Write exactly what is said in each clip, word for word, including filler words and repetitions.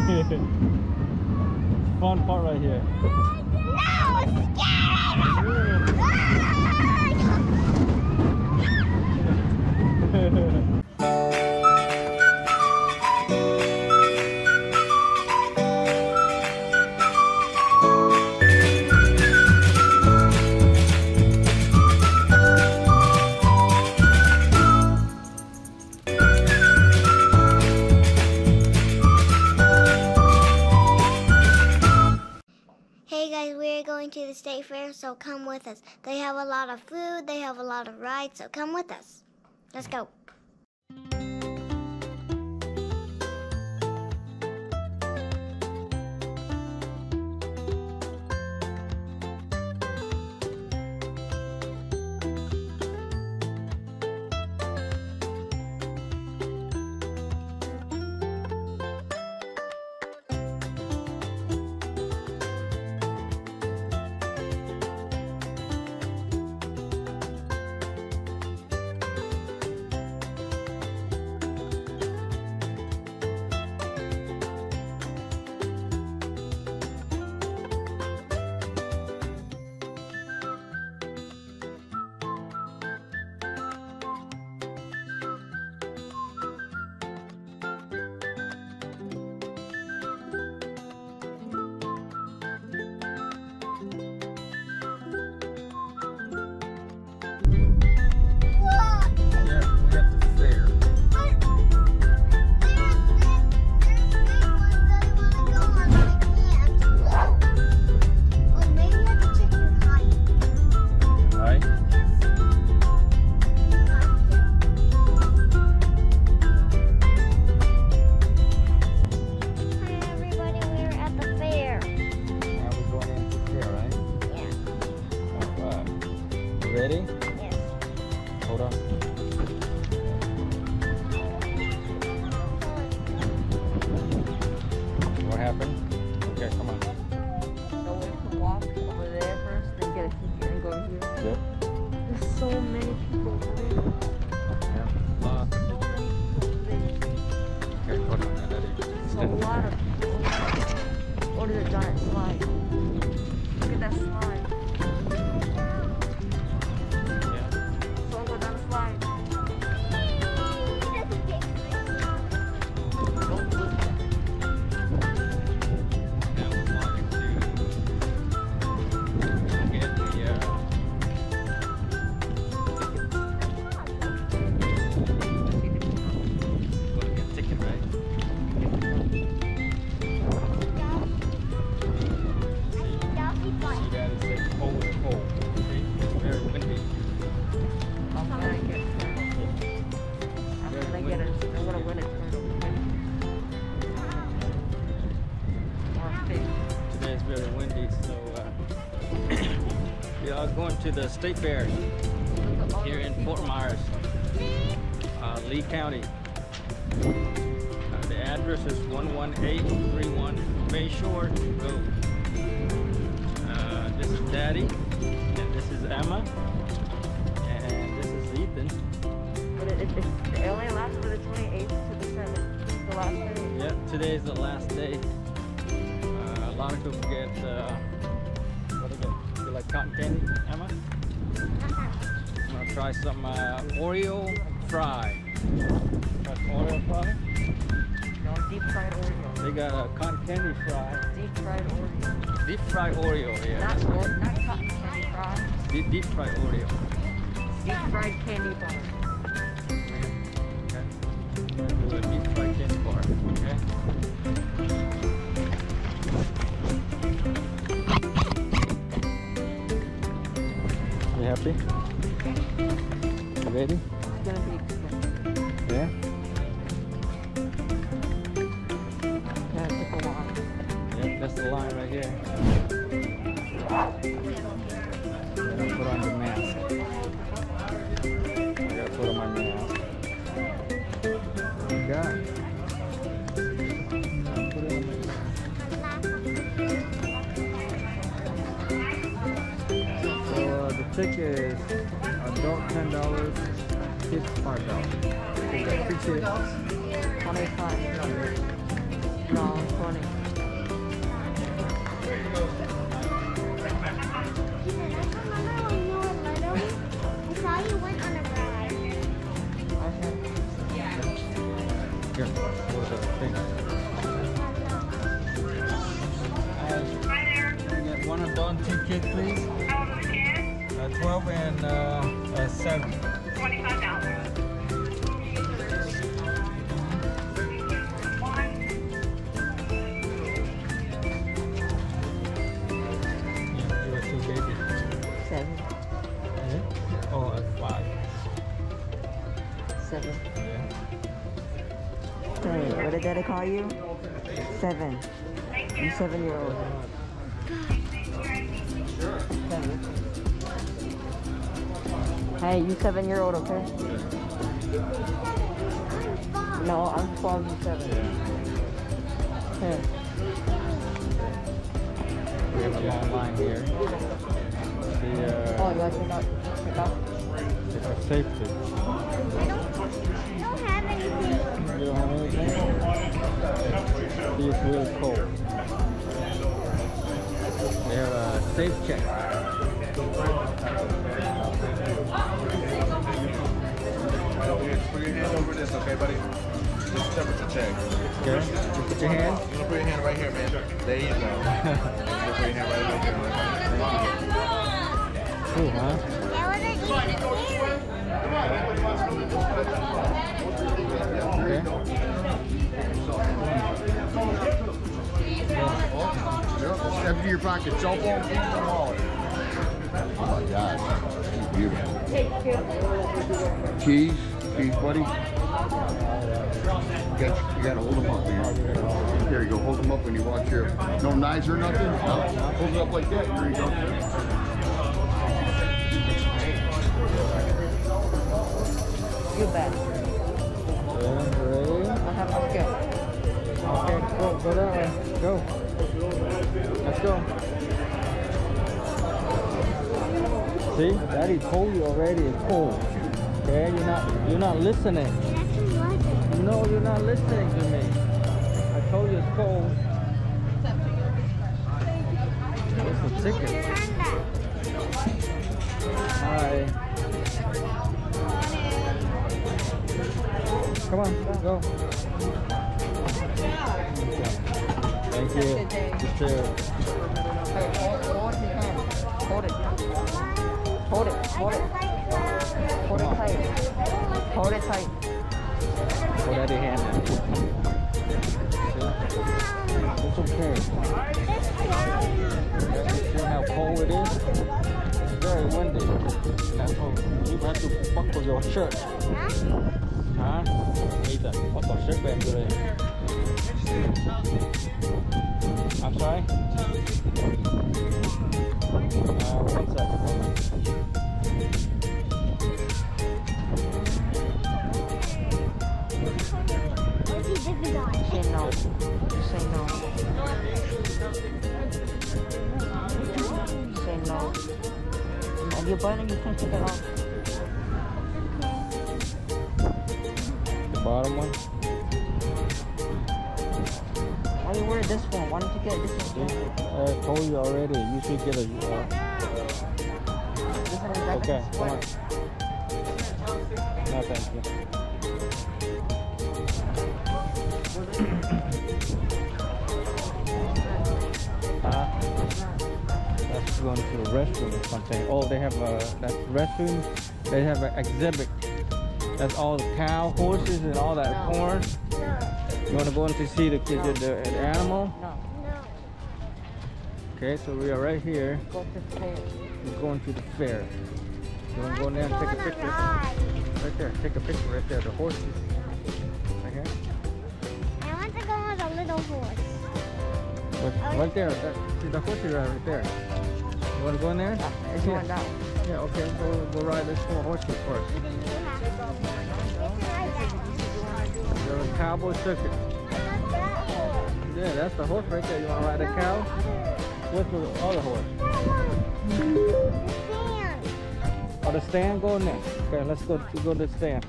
Fun part right here. No, it's scared. Hey guys, we're going to the state fair, so come with us. They have a lot of food, they have a lot of rides, so come with us. Let's go. Ready? Yes. Hold on. What happened? Okay, come on. So we can walk over there first, then get a ticket and go here. Yep. There's so many people there. Yeah. Lots of people. Okay, hold on. I gotta There's a lot of people. Or there's a giant slide. Look at that slide. So go down the slide. Don't look at it. Now we're walking to get the uh, go to get ticket, right? See that it says cold, cold. See, it's very windy. I'm gonna get I'm gonna get it. I'm gonna win it. Or fish. Today is very windy, so uh, we are going to the state fair here in Fort Myers, uh, Lee County. Uh, the address is one one eight three one Bayshore Road. Uh, this is Daddy, and this is Emma, and this is Ethan. But it, it, it's, it only lasts from the twenty-eighth to the seventh. The last day. Yeah, today is the last day. Uh, a lot of people get, uh, what do you get? You like cotton candy, Emma? I'm gonna try some uh, Oreo fry. Try some Oreo fry? No, deep fried Oreo. They got a cotton candy fry. Deep fried Oreo. Deep fried Oreo, yeah. Not, or, not cotton candy fries. Deep, deep fried Oreo. Deep fried candy bar. Okay. I'm gonna do a deep fried candy bar, okay? You happy? You ready? It's gonna be expensive. Yeah? Yeah, it took a while. Yep, that's the line right here. I gotta put on the mask. I gotta put on my mask. God. Put it on my mask. So uh, the ticket is adult ten dollars, kids five dollars. So you got two kids. twenty-five. No, twenty. on two kids, please. How old are the kids? Uh, twelve and uh, uh, seven. Twenty-five dollars. One. Yeah, you were two babies. Seven. Yeah. Oh, uh, five. Seven. Yeah. Hey, what did Daddy call you? Seven. You seven year old. Seven. Hey, you seven year old, okay? No, I'm twelve and seven. Hey. We have a long line here. The, Oh, uh, you want to pick out? Pick out? it's for safety. I don't, I don't have anything. You don't have anything? He is really cold. They have a safe check. Put your hand over this, okay, buddy? Just temperature check. Okay? You put your hand. You gonna put your hand right here, man. There you go. You gonna put your hand right over there. Cool, huh? That wasn't even Okay. Empty your pocket, cell phone, and wallet. Oh my gosh, she's beautiful. Keys, keys, buddy. You got, you got to hold them up, man. There you go, hold them up when you watch your. No knives or nothing. No, hold it up like that. There you go. You bet. Yeah, ready? I have my skill. Okay, go, go that way. Go. Let's go. See, Daddy told you already it's cold. Okay, you're not you're not listening. No, you're not listening to me. I told you it's cold. It's a ticket. Hi. Come on, go. Okay. Thank you. Just uh, Hey, hold, hold your hand. Hold it. Hold it. Hold it. Hold it tight. Hold it tight. hold out your hand now. See? It's okay. See how cold it is? It's very windy. That's why you have to buckle your shirt. Huh? Ethan, buckle shirt back today. I'm sorry? Uh, one second. Say no. Say no. Say no. And your button, you can take it off. The bottom one? Why you wear this one? Why don't you get this one? I told you already. You should get a. Uh, This one is like okay, a come on. sport. No, thank you. Uh, that's going to the restroom or something. Oh, they have a that's restroom. They have an exhibit. That's all the cow, horses, and all that No. corn. You want to go in to see the kid, the, the, the animal? No. Okay, so we are right here. Go to the fair. We're going to the fair. You want to go in there and take a picture? Right there, take a picture right there. The horses. Right here. I want to go on a little horse. Right, right there. That, see the horses are right there. You want to go in there? Yeah, it's going down. Yeah, okay. Go, go ride this four horses first. There's a cowboy circuit. Yeah, that's the horse right there. You want to ride a cow? What's the other horse? Oh, the stand? Go in there. Okay, let's go, go to the stand.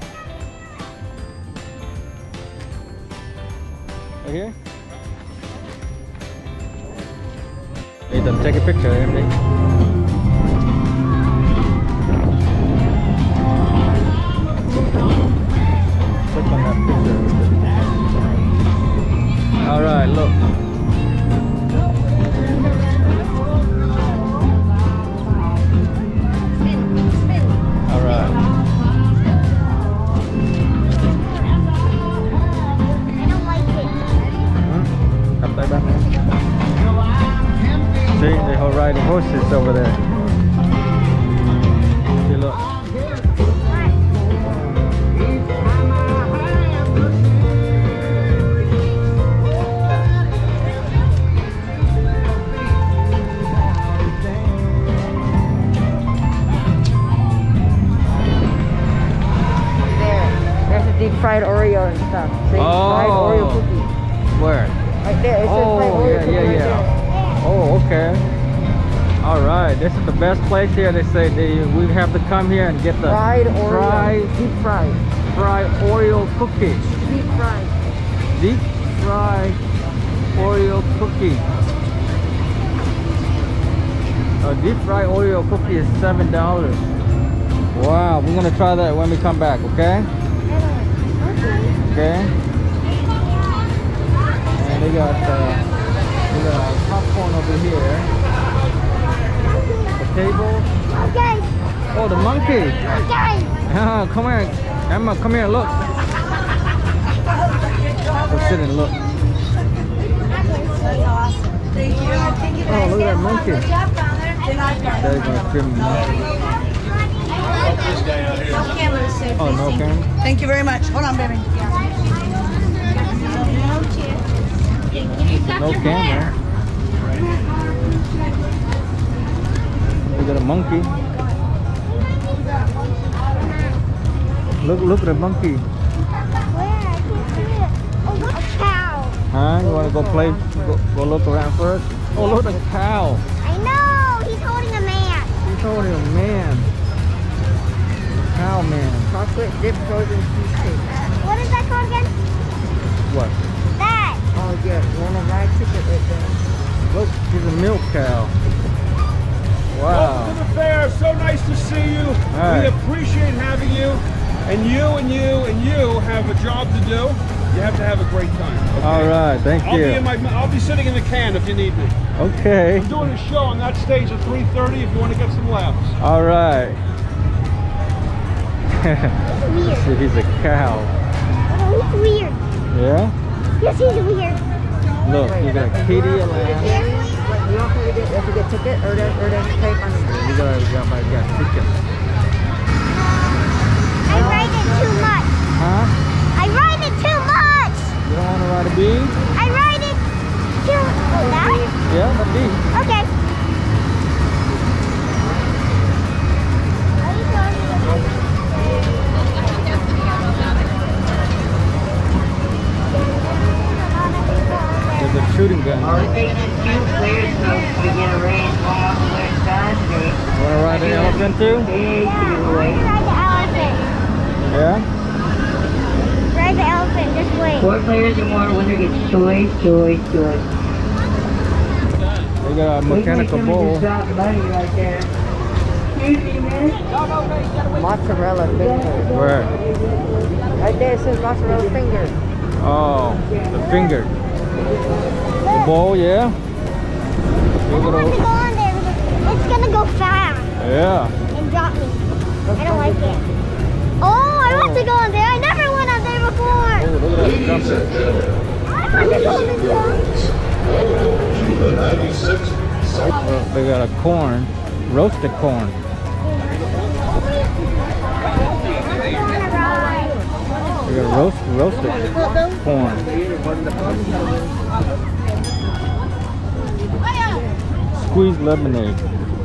Right here? Ethan, take a picture, Emily. Click on that picture. Alright, look. Cặp tay ba mẹ. See, they all riding horses over there. See, look. Deep fried Oreo and stuff. See? Oh. Fried Oreo cookies. Where? Right there. It says Oh, fried Oreo yeah, cookies yeah, right yeah. Oh, okay. All right, this is the best place here. They say they we have to come here and get the there. Fried Oreo. fried, Deep fried. fried Oreo cookie. Deep fried. Deep fried Oreo cookie. A deep fried Oreo cookie is seven dollars. Wow, we're gonna try that when we come back. Okay. Okay. And they got uh, they got popcorn over here. The table. Okay. Oh, the monkey. Okay. Ah, come here, Emma. Come here. Look. Go sit and look. Oh, look at that monkey. There you go. Film the monkey. Oh, no camera. Thank you very much. Hold on, baby. No camera. We got a monkey. Look, look at the monkey. Where? I can't see it. Oh, look, a cow. Huh? You want to go play? Go, go look around first. Oh, look at the cow. I know. He's holding a man. He's holding a man. Cow man. Chocolate dip frozen cheesecake. What is that called again? What? That. Oh yeah, want to ride ticket right there. Look, he's a milk cow. Wow. Welcome to the fair. So nice to see you. right. We appreciate having you. And you and you and you have a job to do. You have to have a great time. Okay? All right, thank I'll you. be in my. I'll be sitting in the can if you need me. Okay. I'm doing a show on that stage at three thirty if you want to get some laughs. All right. Weird. See, he's a cow. Oh, he's weird. Yeah? Yes, he's weird. Look, you got a kitty, a lamb. You don't have to get, you have to get ticket or the, or the cake on the You got, you got, you got chicken. I ride it too much. Huh? I ride it too much. You don't want to ride a bee? I ride it too. Oh, that? Yeah, the bee. Okay. Are you showing me the There's a shooting gun. All the stations two players will begin a race along off the clear side today. You want to ride the elephant too? Big Yeah, I want giveaway. to ride the elephant. Yeah? Ride the elephant. Just wait. Four players or more, winner gets toys, toys, toys. They got a mechanical bull. Drop money right there. Excuse me, man. Mozzarella finger. Where? Right there it says mozzarella finger. Oh, the finger. The bull, yeah? I don't want to go on there because it's going to go fast Yeah. and drop me. I don't like it. Oh, I want to go on there. I never went on there before. Oh, look at that jumping. I want to go on this one. Look, they got a corn, roasted corn. They got roast, roasted corn. Squeezed lemonade.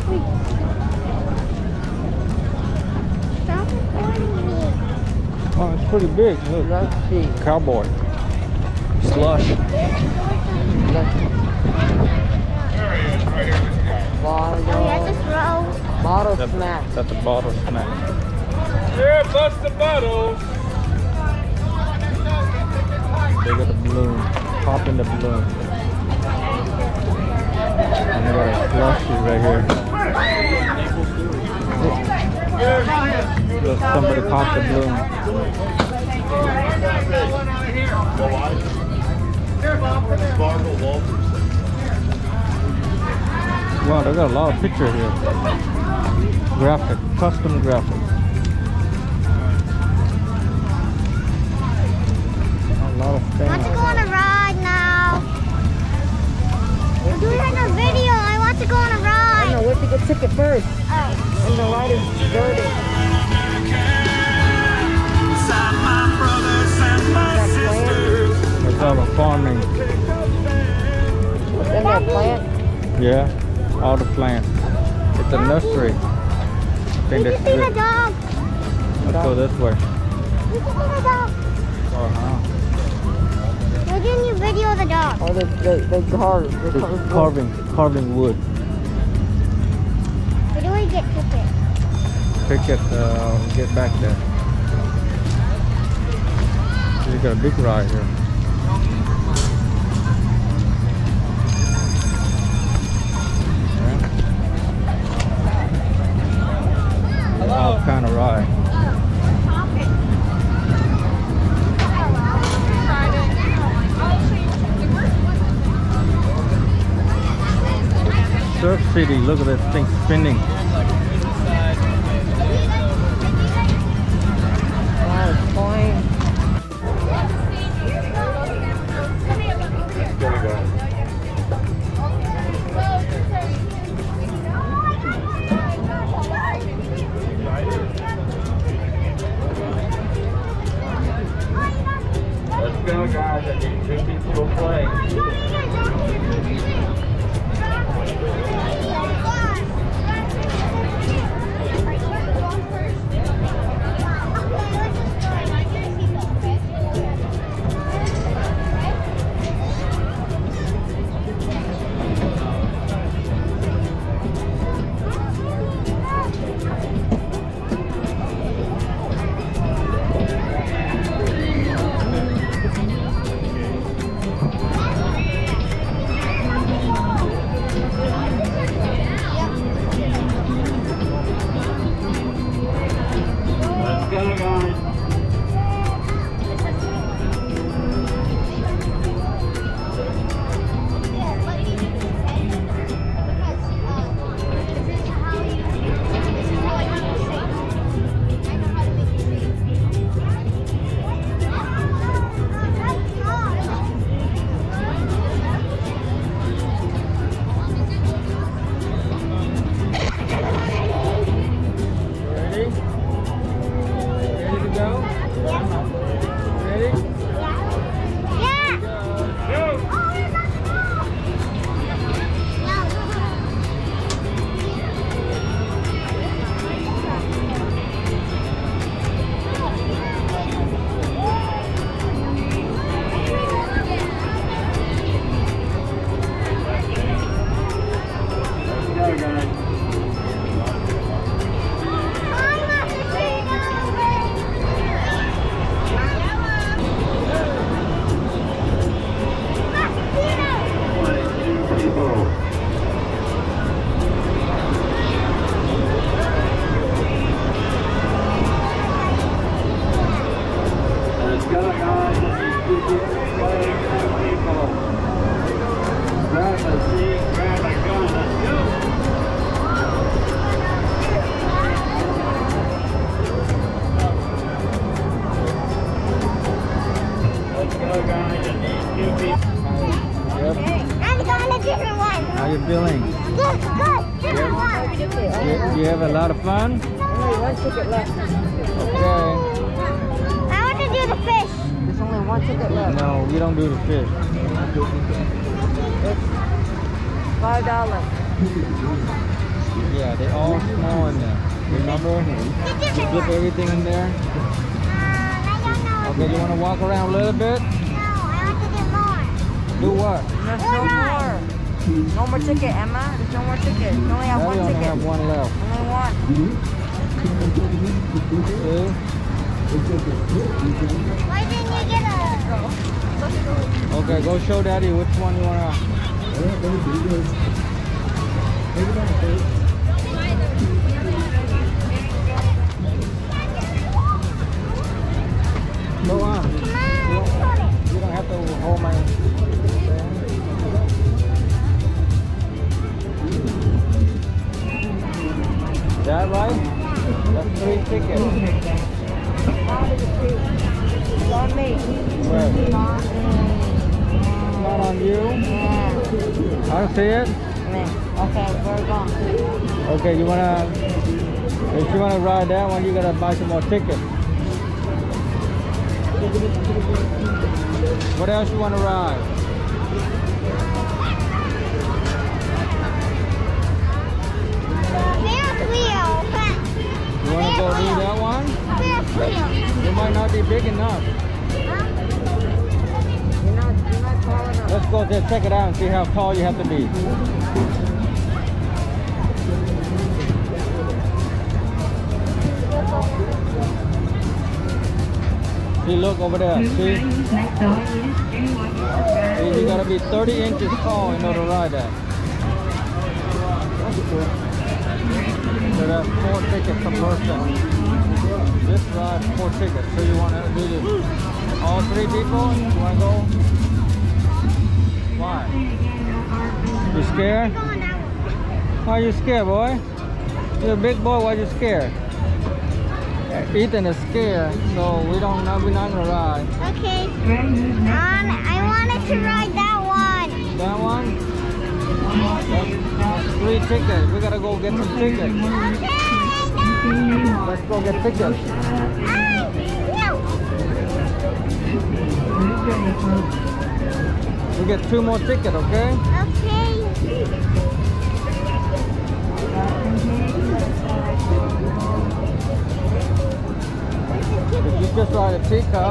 Stop recording me. Oh, it's pretty big. Look, Let's see. cowboy. Slush. Oh, yeah, Bottle, just roll. bottle That's, smack. that's a bottle snack. Yeah, bust the bottles. They got a balloon. Pop in the balloon. And they got a slushy right here. Look, somebody popped the balloon. Wow, they got a lot of pictures here. Graphic, custom graphics. A lot of Want to things. go on a ride now? ticket first. Oh. And the light is dirty. It's all the farming. What's in that plant? Yeah, all the plants. It's a nursery. I think We that's can see the good. dog. Let's go this way. We can see the dog. Uh-huh. Why didn't you video the dog? Or they, they, they carve. They It's carve carving, carving wood. Where do we get tickets? Ticket, uh, get back there. You got a big ride here. Yeah. All kind of ride. Surf City, look at this thing spinning. Wow, it's flying. Let's go, guys. I need two people to play. How you feeling? Good, good. Different one. You, you have a lot of fun? Only one ticket left. Okay. I want to do the fish. There's only one ticket left. No, you don't do the fish. It's five dollars. Yeah, they all small in there. Remember? You flip everything in there. Okay, you want to walk around a little bit? Do what? There's no more. No more ticket, Emma. There's no more ticket. You only have Now one we only ticket. have one left. Only one. See? Why didn't you get a... Okay, go show Daddy which one you want to... Go on. Come on. You don't have to hold my... Is that right? That's three tickets. It's on me. Where? It's on me. Not on you? Yeah. I don't see it. Man, okay, where we going? Okay, you wanna, if you wanna ride that one, you gotta buy some more tickets. What else you wanna ride? Ferris wheel. You wanna go do that one? Ferris wheel. It might not be big enough. You're not, you're not tall enough. Let's go there, check it out and see how tall you have to be. See, look over there. See? See, you gotta be thirty inches tall in order to ride that. So that's four tickets per person. This ride, four tickets. So you wanna do this? All three people? You wanna go? Why? You scared? Why are you scared, boy? You're a big boy, why are you scared? Ethan is scared, so we don't know, we're not gonna ride. Okay. Um, I wanted to ride that one. That one? That's, that's three tickets. We gotta go get some tickets. Okay, no. Let's go get tickets. Ah, no. We get two more tickets, okay? Okay. If you just ride a teacup,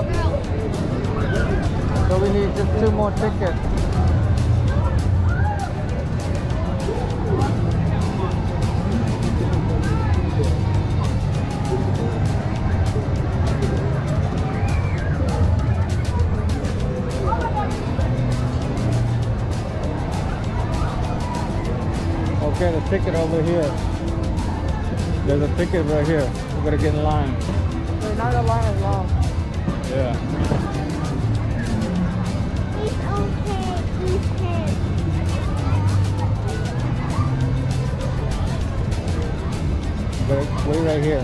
so we need just two more tickets. Okay, the ticket over here. There's a ticket right here. We gotta get in line. So now the line is long. Yeah. It's okay. Ethan. Wait, wait right here.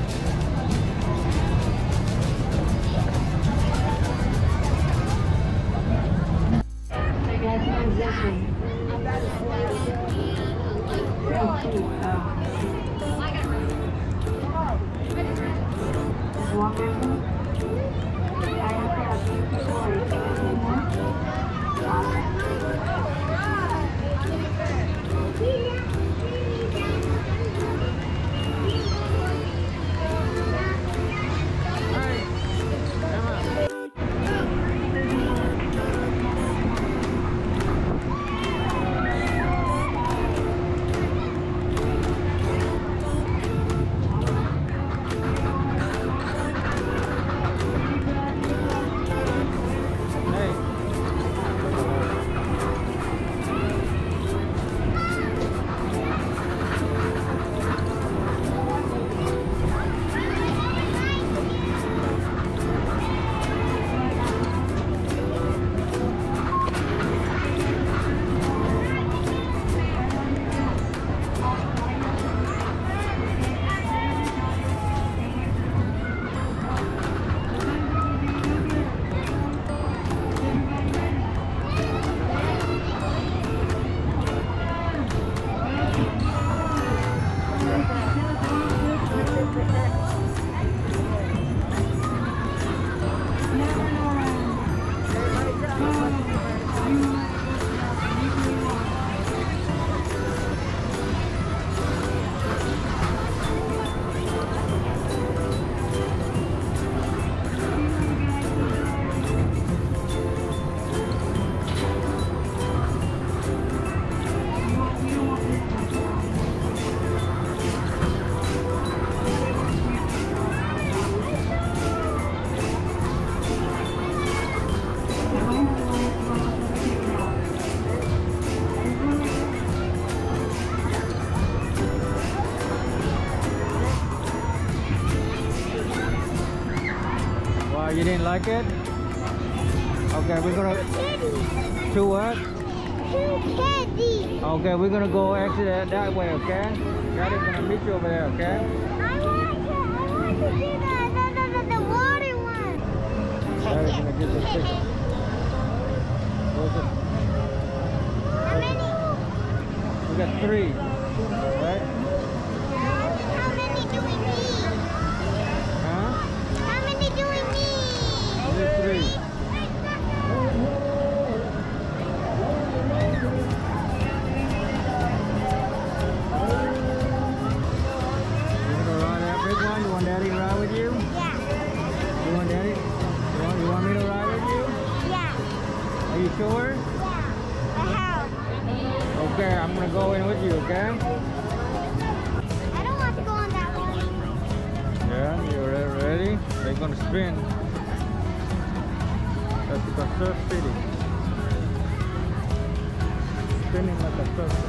You didn't like it? Okay, we're gonna... To what? Okay, we're gonna go exit that, that way, okay? Daddy's gonna meet you over there, okay? I want to, I want to do the, the, the, the, the water one. Daddy's gonna get the ticket. Where's it? How many? We got three, right? How many do we need? Huh? How many do we need? We need three. You gonna ride that big one? You want Daddy to ride with you? Yeah. You want Daddy? You want, you want me to ride with you? Yeah. Are you sure? Yeah. I have. Okay, I'm gonna go in with you, okay? I don't want to go on that one. Yeah, you're re- ready? They're gonna spin. That's the surf city. Spinning like a surf.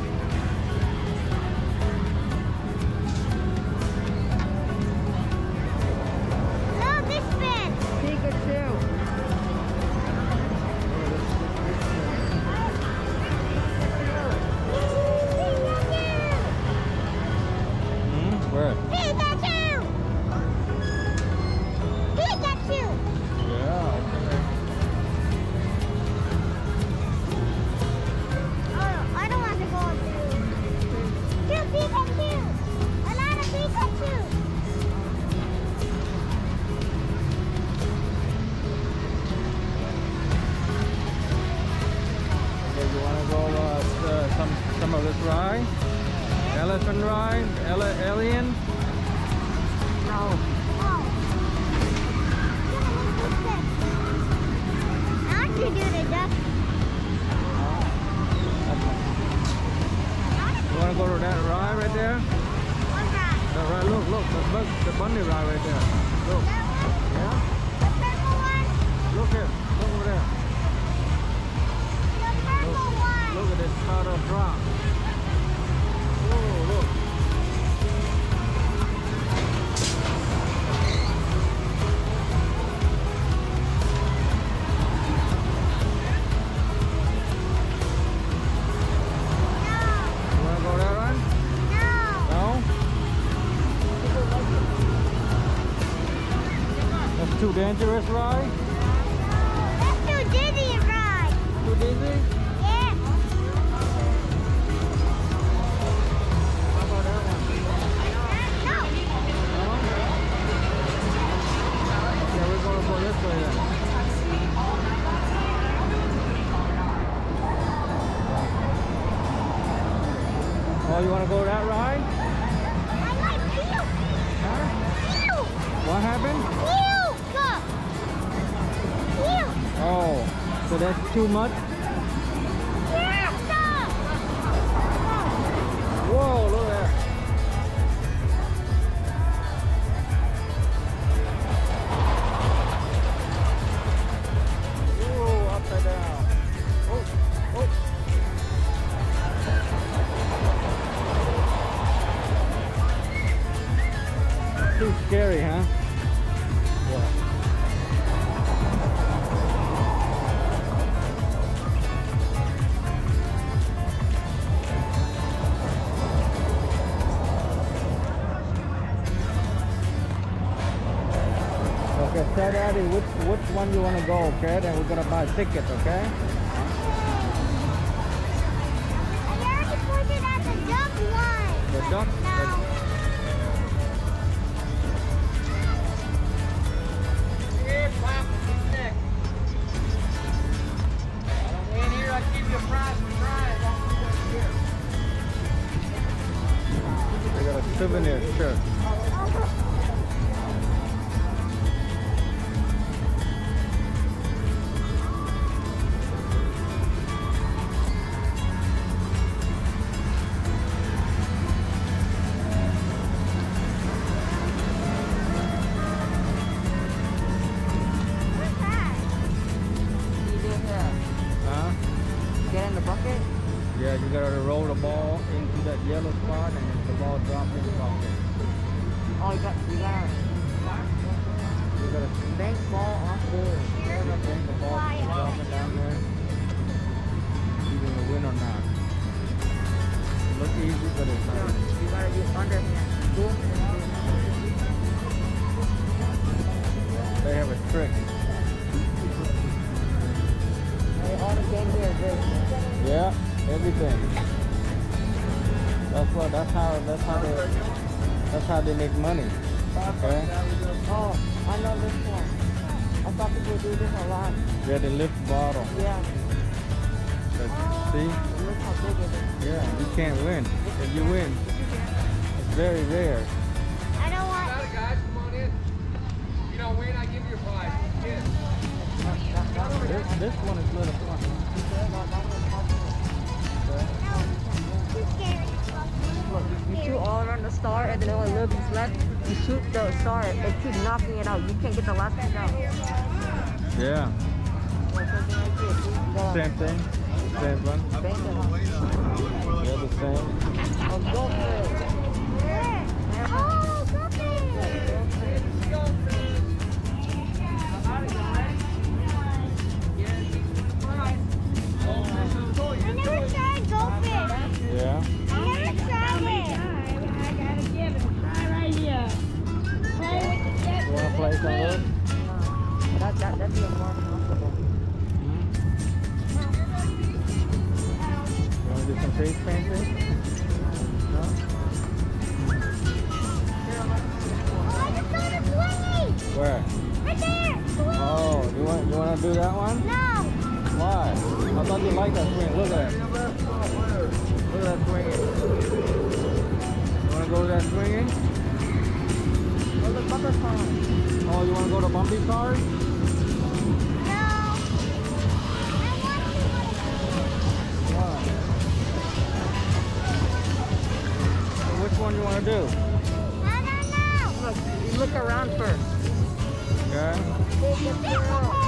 No, this spin. Pikachu. Hmm? Where? Pikachu! Pikachu! Yeah, okay. Oh, I don't want to go on two. Two Pikachu! A lot of Pikachu! Okay, you wanna go uh, s- uh, some some of this ride? Elephant ride? Ele alien? No. Oh. I want to do the duck. You wanna go to that ride right there? What's that? That ride, look, look, the, bug, the bunny ride right there. Look, That one? yeah? The purple one? Look here, look over there. The purple one. Look at this powder drop. Oh, look. You wanna go that ride? No. No? That's too dangerous ride? That's too dizzy to ride. Too dizzy? Yeah. How about that one? No. No? Yeah, we're gonna go this way then. Oh, you wanna go that ride? I like you. Huh? You. What happened? You. Look. You. Oh, so that's too much? Yeah. Stop. Whoa, look at that. Whoa, upside down. Oh, oh. Too scary, huh? Yeah. Okay, tell Daddy which which one you want to go, okay? Then we're gonna buy tickets, okay? I already pointed at the duck one. The duck? No. They got a souvenir shirt. What's that? You do here. Huh? Get in the bucket. Yeah, you gotta roll the ball into that yellow spot and then the ball drops in the bucket. Oh, you got, you gotta You gotta bank ball off there. stand up and the ball is dropping down there. You gonna win or not. It looks easy, but it's No, not. you gotta do underhand. Do it. They have a trick. Hey, all the game here is this. Yeah, everything. That's what. That's how. That's how they. That's how they make money. Okay. Oh, I know this one. I thought people do this a lot. Yeah, they lift bottle. Yeah. But see? Look how big it is. Yeah, you can't win. If you win, it's very rare. I don't want. Got it, guys. Come on in. You don't win, I give you a prize. Yes. This, this one is little fun. Too scary. Look, you shoot all around the star and then only a little bit left. You shoot the star and keep knocking it out. You can't get the last piece out. Yeah. Go. Same thing. Same one. Same thing. Yeah, the same. Oh, go for it. Oh, look at I never tried goldfish. Yeah. I never tried it. I gotta give it a try right here. Play with the jet. You want to play some of it? That, that, that'd be a more comfortable. You want to do some face painting? No? Oh, I just saw the swingy. Where? Right there. Swing. Oh, you want you want to do that one? No. Why? I thought you liked that swing. Look at it. Look at that swinging. You want to go to that swinging? Oh, look, bumper car. Oh, you want to go to bumpy cars? No. I want to. Why? So which one you want to do? I don't know. Look, you look around first. Okay. This one.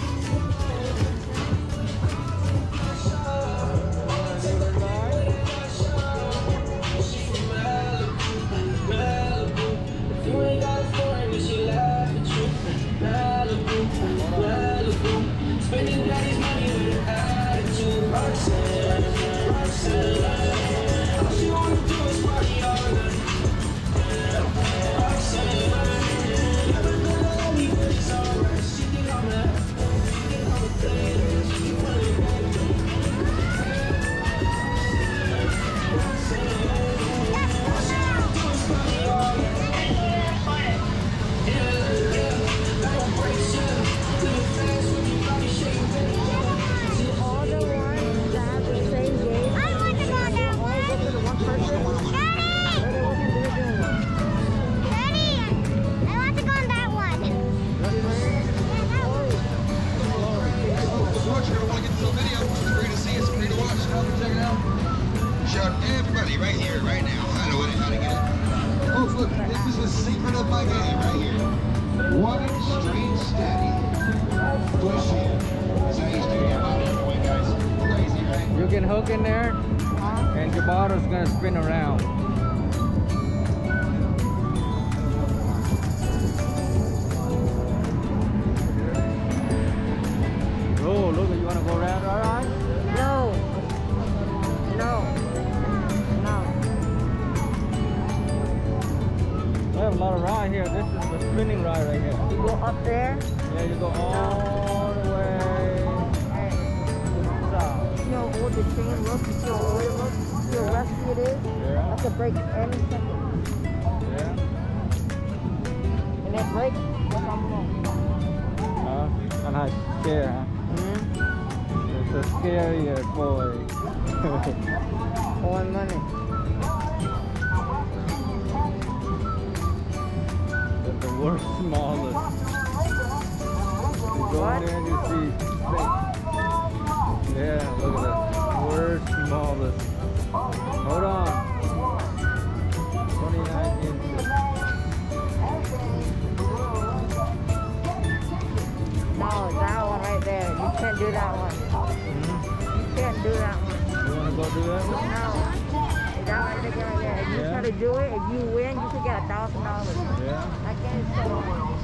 Everybody right here, right now. I know how to get it. Folks, look, this is the secret of my game right here. One straight steady. Push in. That's how you do your body point, guys. Crazy, right? You can hook in there, and your bottle's gonna spin around. Oh, look, you wanna go around, all right? No. No. No. We have a lot of ride here. This is the spinning ride right here. You go up there. Yeah, you go all the way south. You know, hold the chain, look, you see how old it looks, you see how rusty it is. Yeah. That's a brake any second. Yeah. And that brake, look how long. Uh, and I scare, huh? Mm-hmm. It's a scarier boy. All money. But the worst smallest. You go What? in there and you see six. Yeah, look at that. Worst smallest. Hold on. twenty-nine inches. No, that one right there. You can't do that one. Hmm? You can't do that one. You wanna go do that one? No. That one right there, right there. If you Yeah. try to do it, if you win, you could get a thousand dollars. Yeah. I can't say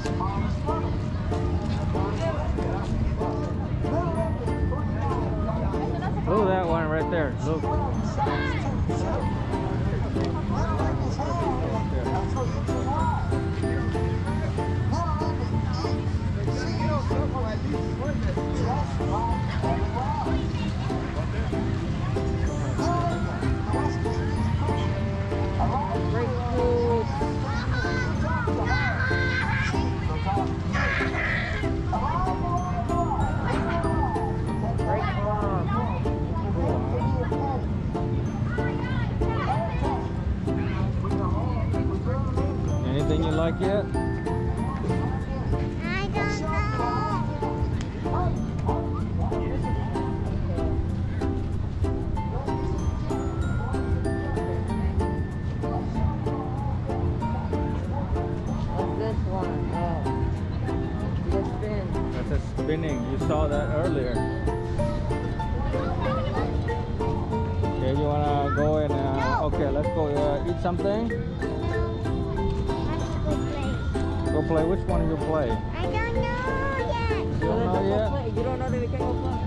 Look at that one right there. Look. like it? I don't know. What's this one? Oh. The spin. That's a spinning. You saw that earlier. Okay, you wanna go and uh, okay, let's go uh, eat something. Go play. Which one do you play? I don't know yet. You don't know yet? Play. You don't know that we can go play?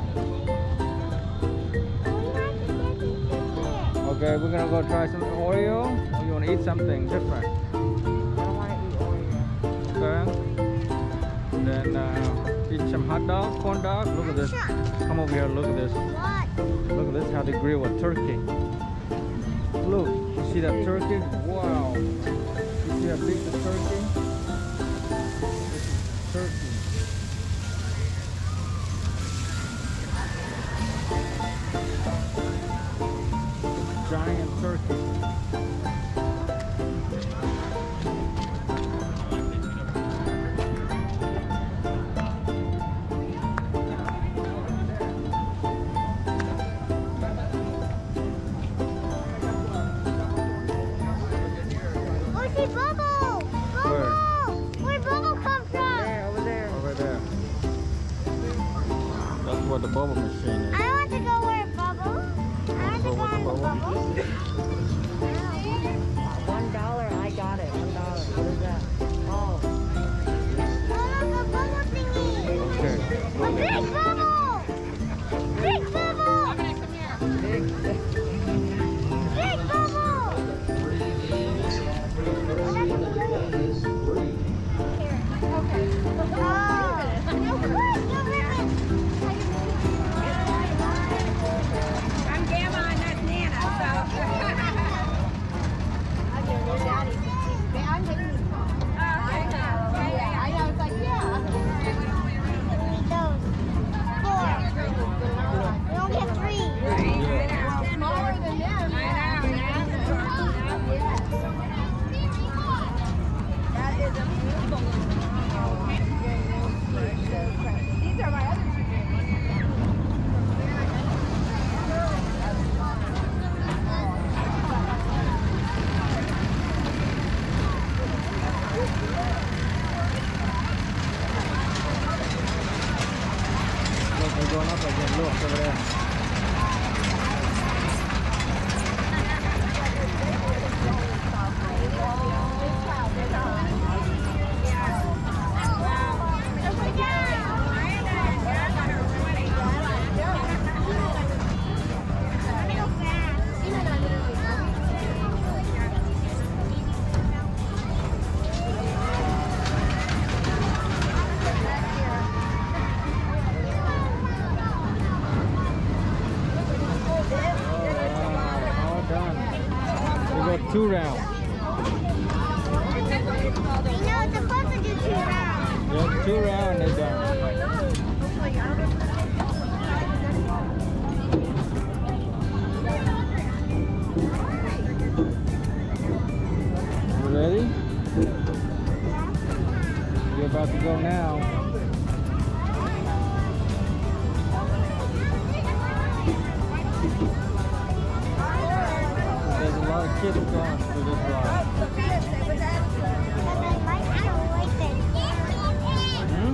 Okay, we're gonna go try some Oreo. Or you wanna eat something different? I don't want to eat Oreo. Okay. And then uh, eat some hot dog, corn dog. Look at this. Come over here. Look at this. What? Look at this. How they grill a turkey. Look. You see that turkey? Wow. You see how big the turkey? This is turkey. Giant turkey. Oh, see Bubble! Bubble! Where'd Bubble come from? There, over there. Over there. That's what the bubble machine is. I want to go where Bubble. I want to Go go with the on the bubble? Bubble. One dollar. I got it. One dollar. What is that? Oh. Oh, look, a bubble thingy. Okay. A big bubble! Big bubble! Big. Big bubble! I'm Gamma and that's Nana, so. Look, we're going up again. Look over there. All done. We got two rounds. You know, it's supposed to do two rounds. Yep, two rounds and they're done. You ready? You're about to go now. There's a lot of kids going through this ride. Hmm?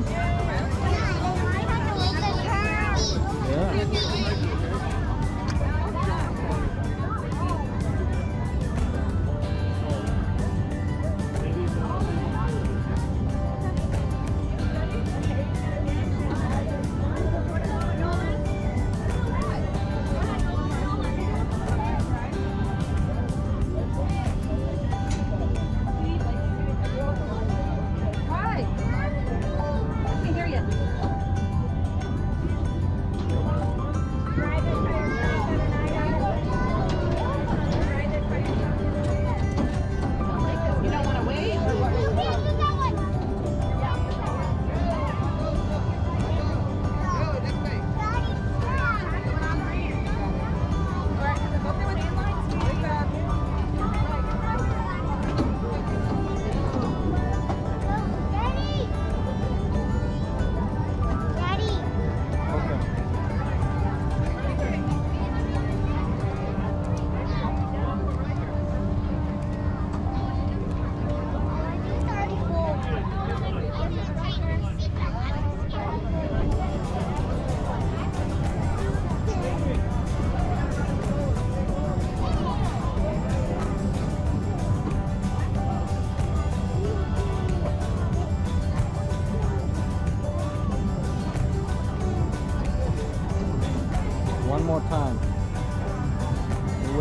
Yeah.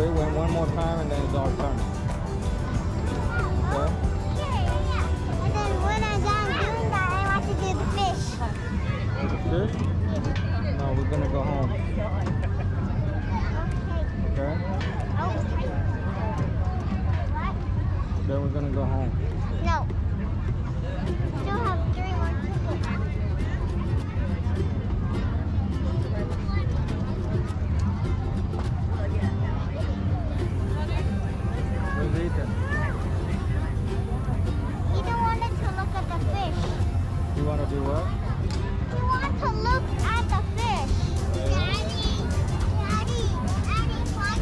we went one more time and then it's our turn. Okay? And then when I'm done doing that, I want to do the fish. The fish? No, we're gonna go home. Okay? Then we're gonna go home. No. Still have three more tickets. Where's Ethan? Ethan wanted to look at the fish. You wanna do what? He wants to look at the fish. Daddy, Daddy, Daddy,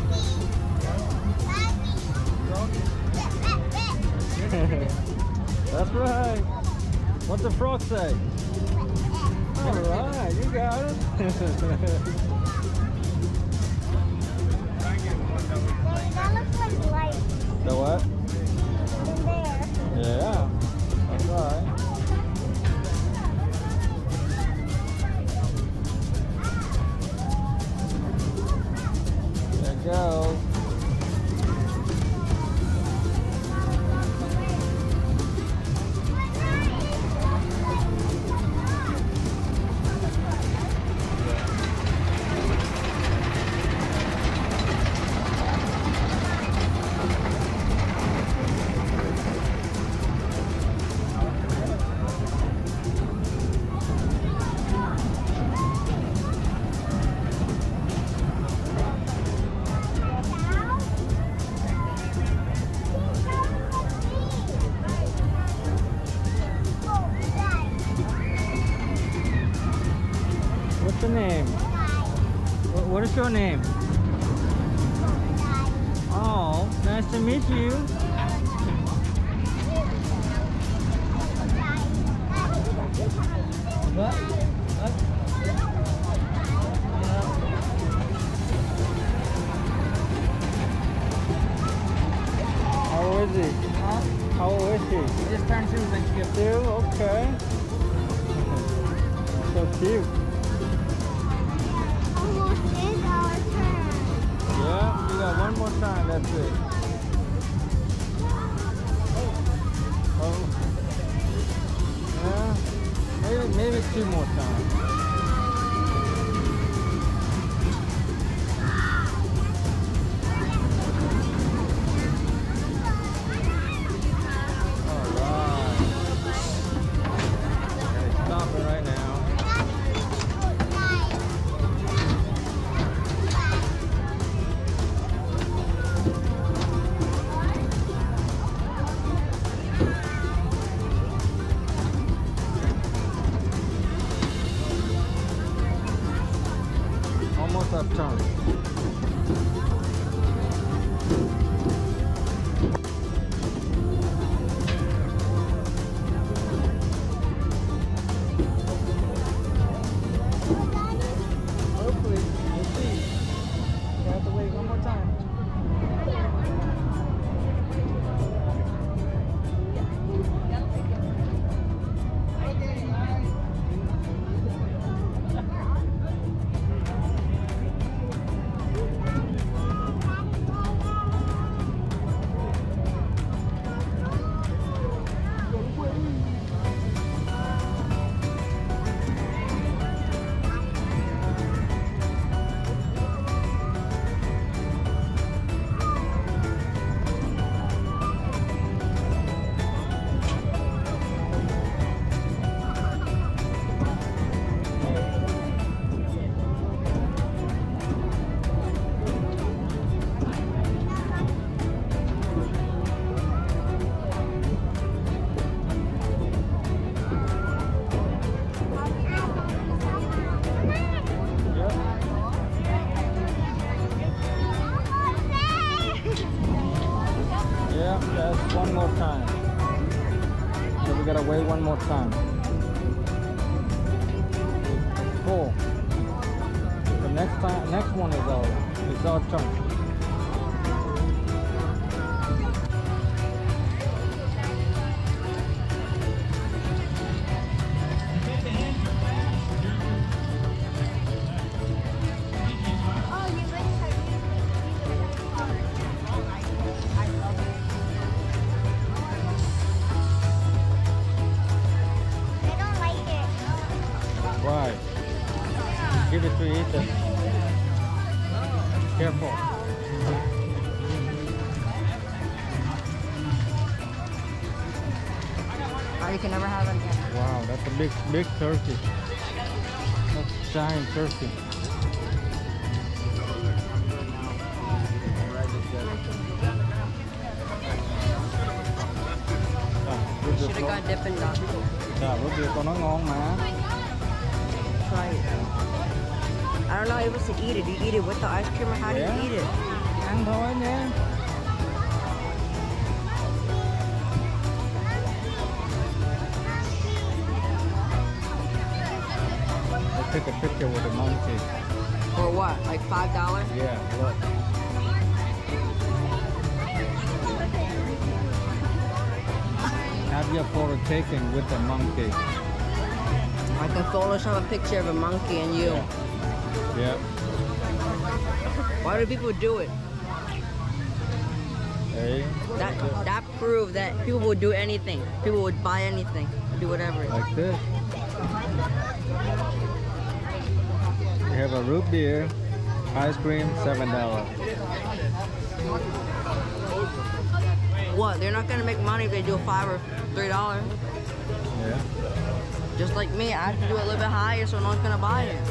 Daddy. That's right. What's the frog say? All right, you got it. That looks like light The what? in there. Yeah, that's right. There it goes. What's the name? What, what is your name? Oh, nice to meet you. What? How old is he? Huh? How old is he? He just turned two next year. Two? Okay. So cute. Almost is our turn. Yeah, you got one more time, that's it. Oh. Yeah. Maybe maybe two more times. Alright. Okay, stopping right now. Almost up turn. Hopefully, we'll see. We have to wait one more time. Yeah, that's one more time. So we gotta wait one more time. Four. The next time, next one is our, it's our turn. Oh, you guys are to eat it. Careful. Oh, you can never have it again. Wow, that's a big, big turkey. That's a giant turkey. Should have got Dippin' Dots. Dạ, bữa kia con nó ngon mà. Try it. I don't know how you're supposed to eat it. Do you eat it with the ice cream or how do Yeah. you eat it? Ăn thôi nha. I took a picture with a monkey. For what? Like five dollars? Yeah, look. Have your photo taken with the monkey. I can Photoshop a picture of a monkey and you. Yeah. Why do people do it? Hey, That that proves that people would do anything. People would buy anything, do whatever. like this. We have a root beer, ice cream, seven dollars. What? They're not gonna make money if they do five or three dollars. Yeah. Just like me, I have to do it a little bit higher so no one's gonna buy it.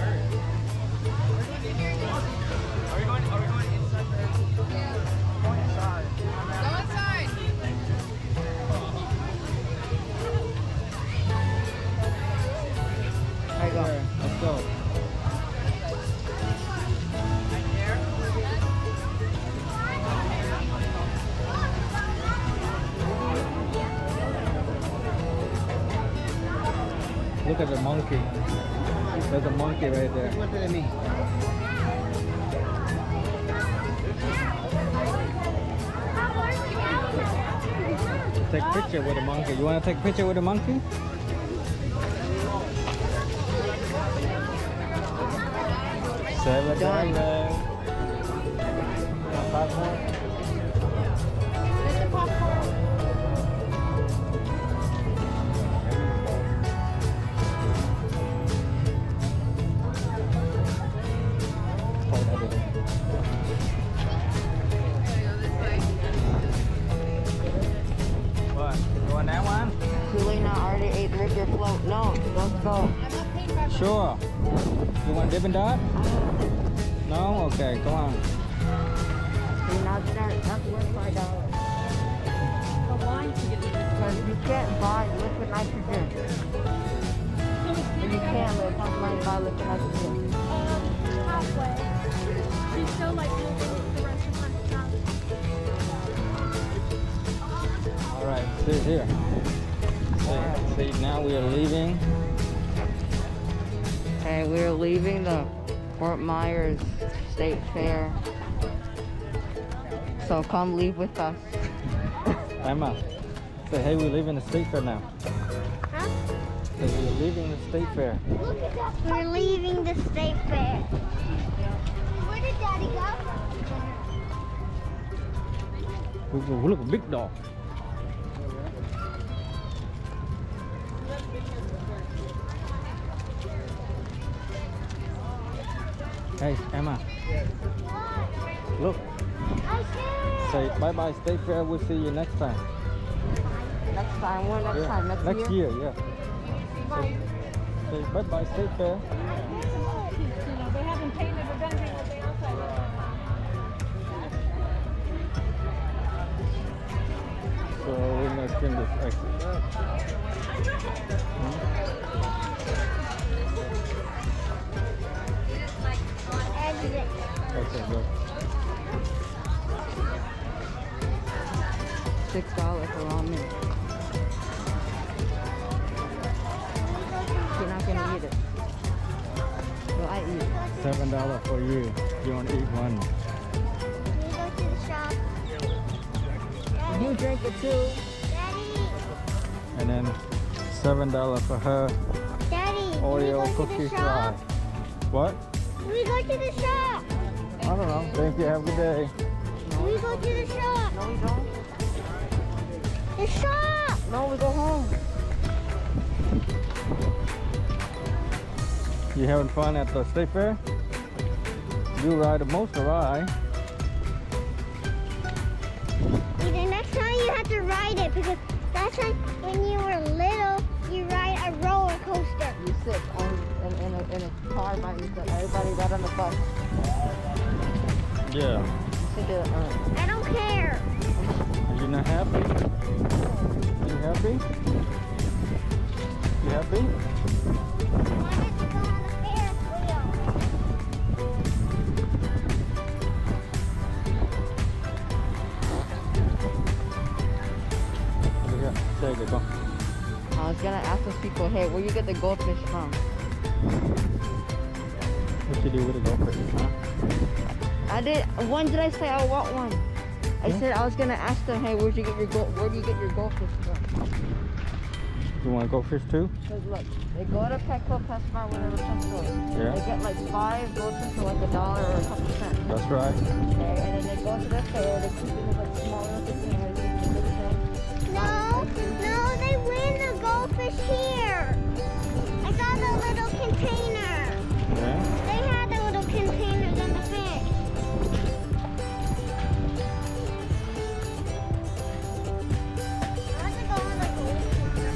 There you go. Okay, let's go. Look at the monkey. There's a monkey right there. Look at me. Take picture with the monkey. You want to take picture with the monkey? Seven Done. dollars. Five more. What? You want that one? Too late now, I already ate the root beer float. No, let's go. Sure. You want Dippin' Dot? No? Okay, come on. See, now that, that's worth five dollars. Because you can't buy liquid nitrogen. And you can, but it's not money to buy liquid nitrogen. Halfway. She's still like moving the rest of my house. Alright, see here. See, see, now we are leaving. Okay, we're leaving the Fort Myers State Fair. So come leave with us. Emma, say hey, we're leaving the state fair now. Huh? Say we're leaving the state fair. We're leaving the state fair. Where did Daddy go? Ooh, look, a big dog. Hey, Emma. Look. Say bye-bye state fair. We'll see you next time. Next time, when next Yeah, time? Next, next year? year, yeah. Say, say bye-bye state fair. You know, they haven't painted or done anything with the outside yet. So we're gonna trim this exit. Exit. Okay, good. Six dollars for ramen. You're not gonna eat it. Well, I eat it. Seven dollars for you. You want to eat one? We go to the shop. You drink it too. Daddy, And then seven dollars for her Daddy, Oreo we go to cookie the fry. shop. What? We go to the shop. I don't know. Thank you. Have a good day. We go to the shop. No, we don't. The shop. No, we go home. You having fun at the state fair? You ride the motor ride. The next time you have to ride it because that's like when you were little, you ride a roller coaster. You sit on in, in, a, in a car by yourself. Everybody ride on the bus. Yeah. You sit there, uh, I don't care. Are you not happy? You happy? You happy? I wanted to go on the Ferris wheel. Yeah, take it, go. I was gonna ask those people, hey, where you get the goldfish from? What you do with the goldfish, huh? I did. When did I say I want one? I Hmm? said I was gonna ask them, hey, where'd you get your gold? Where do you get your goldfish from? You want to go fish too? Cause look, they go to Petco, PetSmart, whatever pet store. Yeah. They get like five goldfish for like a dollar or a couple cents. That's right. Okay, and then they go to the fair. They keep them in like small little containers. They keep them in. No, no, they win the goldfish here. I saw the little container. Yeah. They had the little containers in the fish. I want to go on the goldfish.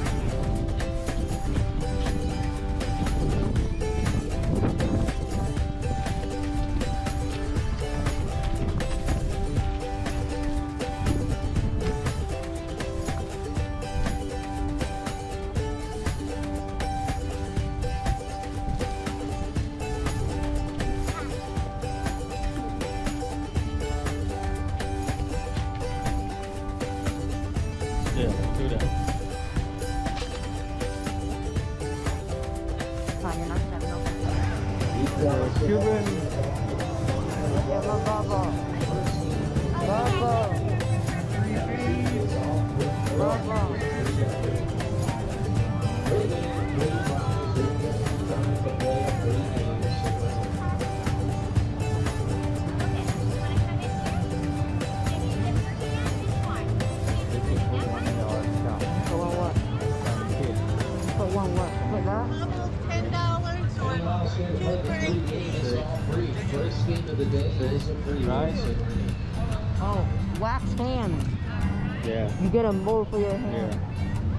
Yeah, let's do that. Fine, you're not gonna have no. Uh, Cuban. Yeah, go, go, go. Go, go. Go, go. For one what? For one what? For that? ten dollars or Right? Oh, wax hands. Yeah. You get a mold for your hand. Yeah.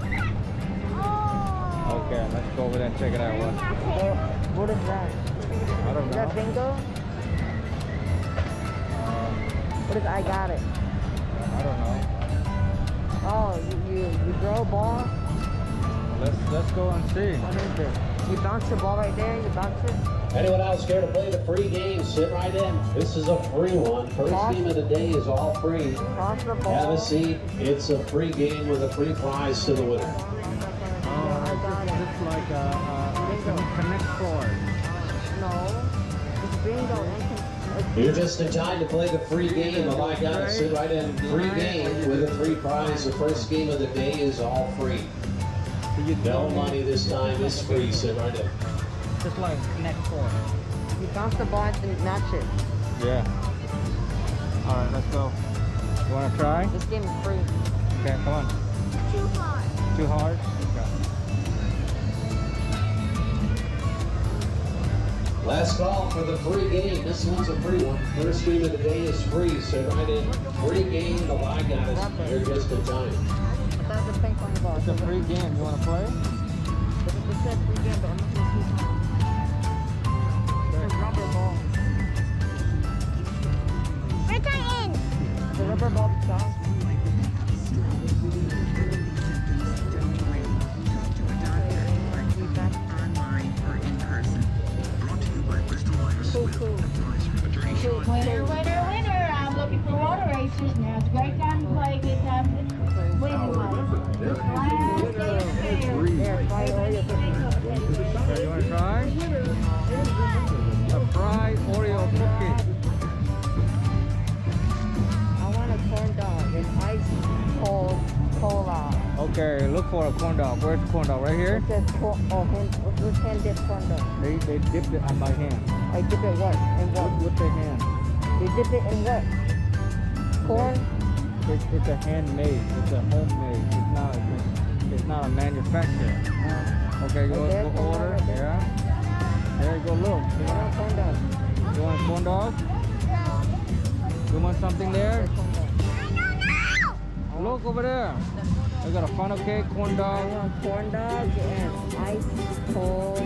Okay, let's go over there and check it out. What? Oh, what is that? I don't Is that know. bingo? What is I got it? I don't know. Oh, you, you, you throw a ball? Let's let's go and see. What is it? You bounce the ball right there, you bounce it? Anyone else care to play the free game? Sit right in. This is a free one. First game of the day is all free. Toss the ball. Have a seat. It's a free game with a free prize to the winner. Oh, I got it. It's like a, a, a connect four. No, it's bingo. and con- You're just in time to play the free game. Well, I got it. Sit right in. Free game with a free prize. The first game of the day is all free. No money this time. It's free. Sit right in. Just like connect four. You bounce the ball and match it. Yeah. All right, let's go. You want to try? This game is free. Okay, come on. Too hard. Too hard? Okay. Last call for the free game. This one's a free one. First game of the day is free. Sit right in. Free game. The I got it. You're just in time. Without the ping pong ball. It's a free game. You want to play? It says free game, but I'm not going to see. It's a rubber ball. Right in. The rubber ball sounds. Cool, cool. Cool, winner, cool. winner, winner. I'm looking for water racers now. It's a great time to play. Good time to win one. Last day of fair. There, try Oreo cookie. Okay, you want to try? A fried Oreo cookie. I want a corn dog and ice cold cola. Okay, look for a corn dog. Where's the corn dog? Right here? It says corn, oh, hand, this hand dip corn dog. They they dipped it on my hand. I dip it what? In what? With, with their hand. You dip it in what? Corn? It's, it's a handmade. It's a homemade. It's not. It's, it's not a manufacturer. Uh, Okay, you Okay, want to corn dog order? right there. Yeah. There you go. Look. I want a corn dog. Oh, You want a corn dog? You want something there? Look over there. We got a funnel cake, corn I dog. want corn dog and ice cold.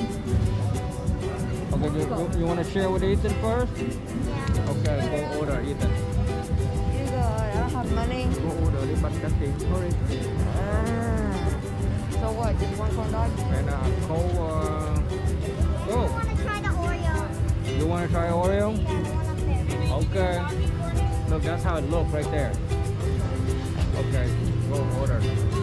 Okay, you, you, you want to share with Ethan first? Okay, go order, Ethan. You go. I don't have money. Go order, đi bắt cái tiền. Sorry. Ah. So what? Just one corn dog? And uh, cold, uh, go. I want to try the Oreo. You want to try Oreo? Yeah, the one up there. Okay. Look, that's how it looks right there. Okay, go order.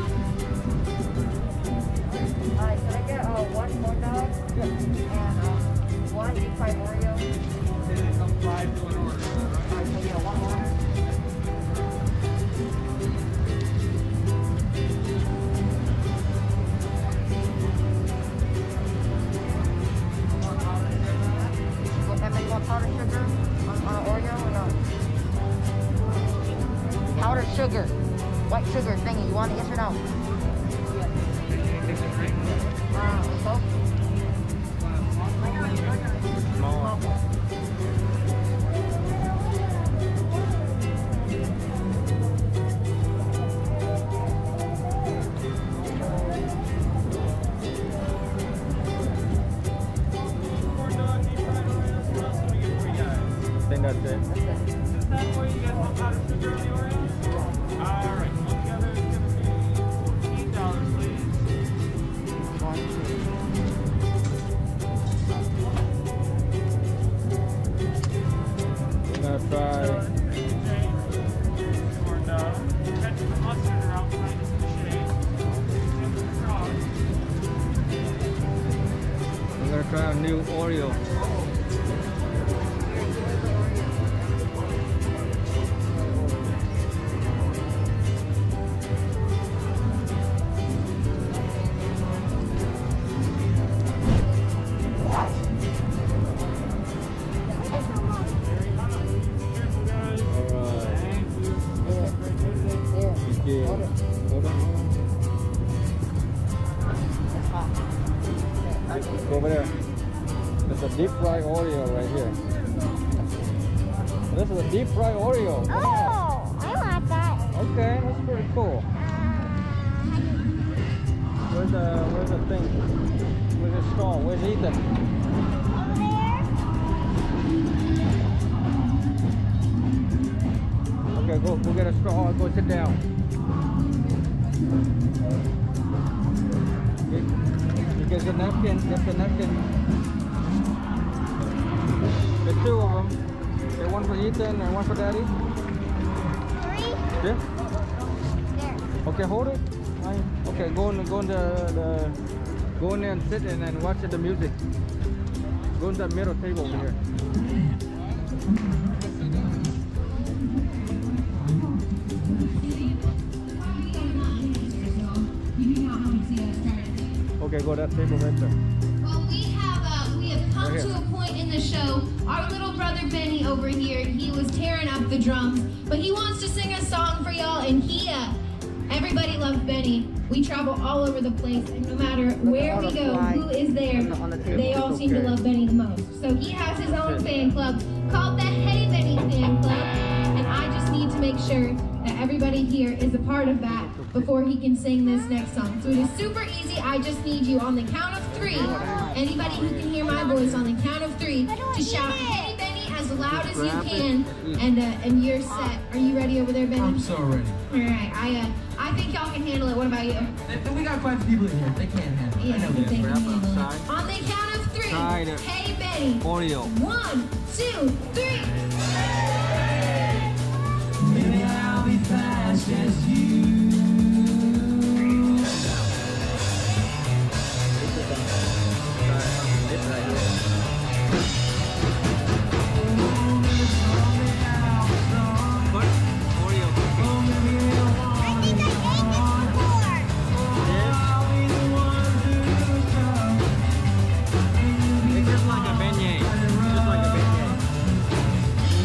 Alright, can I get uh, one corn dog? And uh, one deep fried Oreo? Come five to an order. Alright, can I get one more? Emma, you want powdered sugar on, on an Oreo or no? Powdered sugar. White sugar thingy. You want it, yes or no? Uh, so? Small. I think that's it. We're gonna try. We're gonna try a new Oreo. Here. Hold on, hold on. It's hot. Okay, Go over there. There's a deep fried Oreo right here. This is a deep fried Oreo. Oh, I want that. Okay, that's pretty cool. Where's the where's the thing? Where's the straw? Where's Ethan? Okay, go go get a straw. Go sit down. Get, you get the napkin. Get the napkin. Get two of them. Get one for Ethan and one for Daddy. Three? Yeah. There. Okay, hold it. Fine. Okay, go in, go in the, the, go in there and sit and then watch the music. Go in that middle table over here. Okay, go that table right there. Well, we have uh, we have come Right here. to a point in the show. Our little brother Benny over here, he was tearing up the drums, but he wants to sing a song for y'all, and he, uh, everybody loves Benny. We travel all over the place, and no matter where we go, who is there, they all seem to love Benny the most. So he has his own fan club called the Hey Benny Fan Club, and I just need to make sure that everybody here is a part of that before he can sing this next song. So it is super easy. I just need you on the count of three. Anybody who can hear my voice on the count of three to shout "Hey Benny" as loud as you can, and uh, and you're set. Are you ready over there, Benny? I'm so ready. All right. I uh, I think y'all can handle it. What about you? They- We got five people in here. They can't handle it. Yeah, I know I think they this. can handle it. On the count of three. Try it. Hey Benny. Oreo. One, two, three. Maybe I'll be fast as you. It's just like a beignet. Just like a beignet.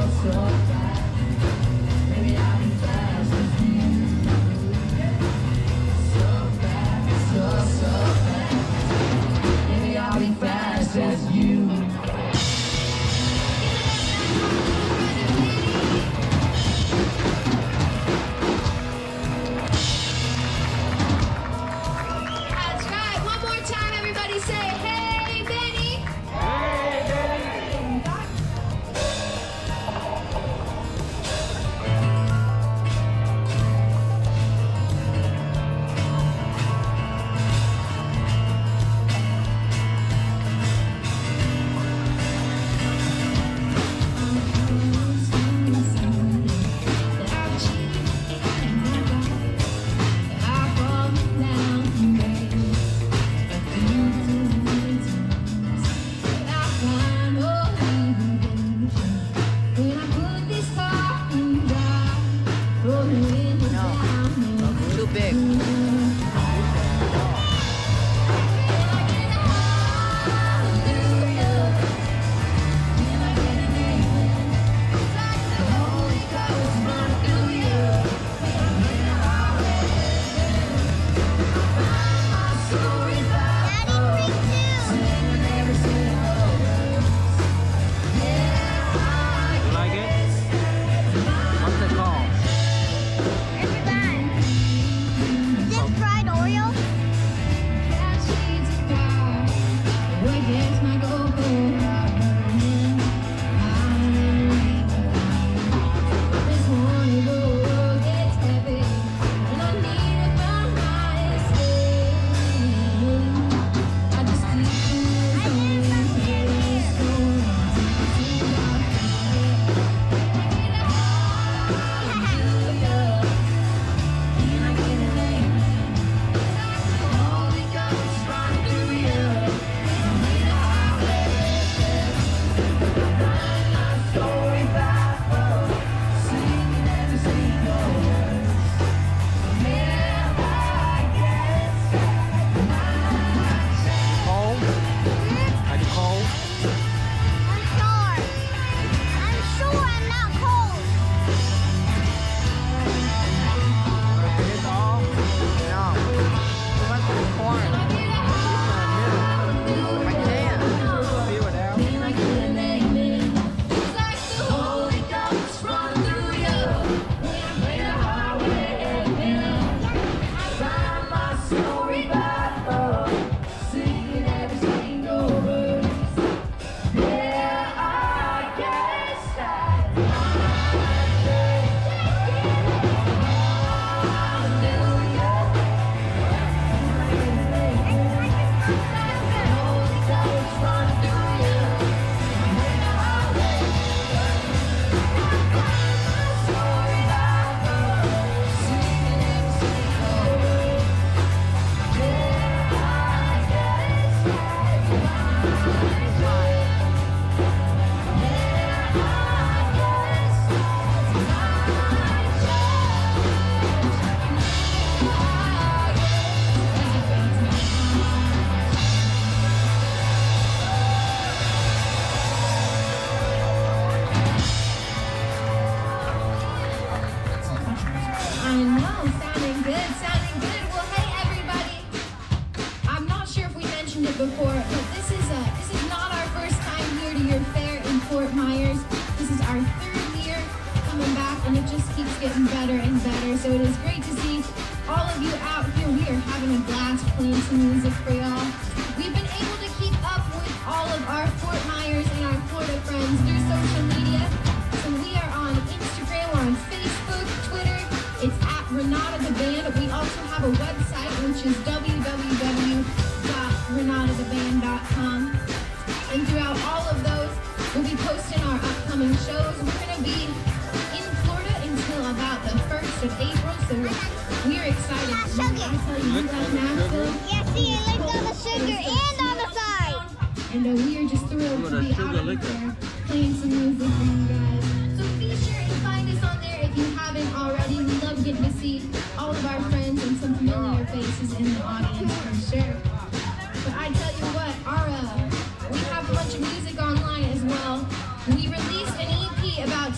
before, but this is a this is not our first time here to your fair in Fort Myers. This is our third year coming back, and it just keeps getting better and better. So it is great to see all of you out here. We are having a blast playing some music for y'all. We've been able to keep up with all of our Fort Myers and our Florida friends through social media. So we are on Instagram, we're on Facebook, Twitter. It's at Renata the Band. We also have a website, which is w w w dot renata the band dot com. And throughout all of those, we'll be posting our upcoming shows. We're going to be in Florida until about the first of April, so we're excited. I tell you, we love Nashville. Yeah, see, it licked on the sugar and on the side. And uh, we are just thrilled to be out there playing some music for you guys. So be sure and find us on there if you haven't already. We love getting to see all of our friends and some familiar faces in the audience for sure. But I tell you what, our uh, we have a bunch of music online as well. We released an E P about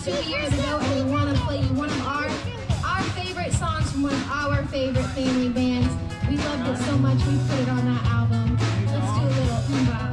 two years ago, and we want to play you one of our our favorite songs from one of our favorite family bands. We loved it so much, we put it on that album. Let's do a little MMMBop.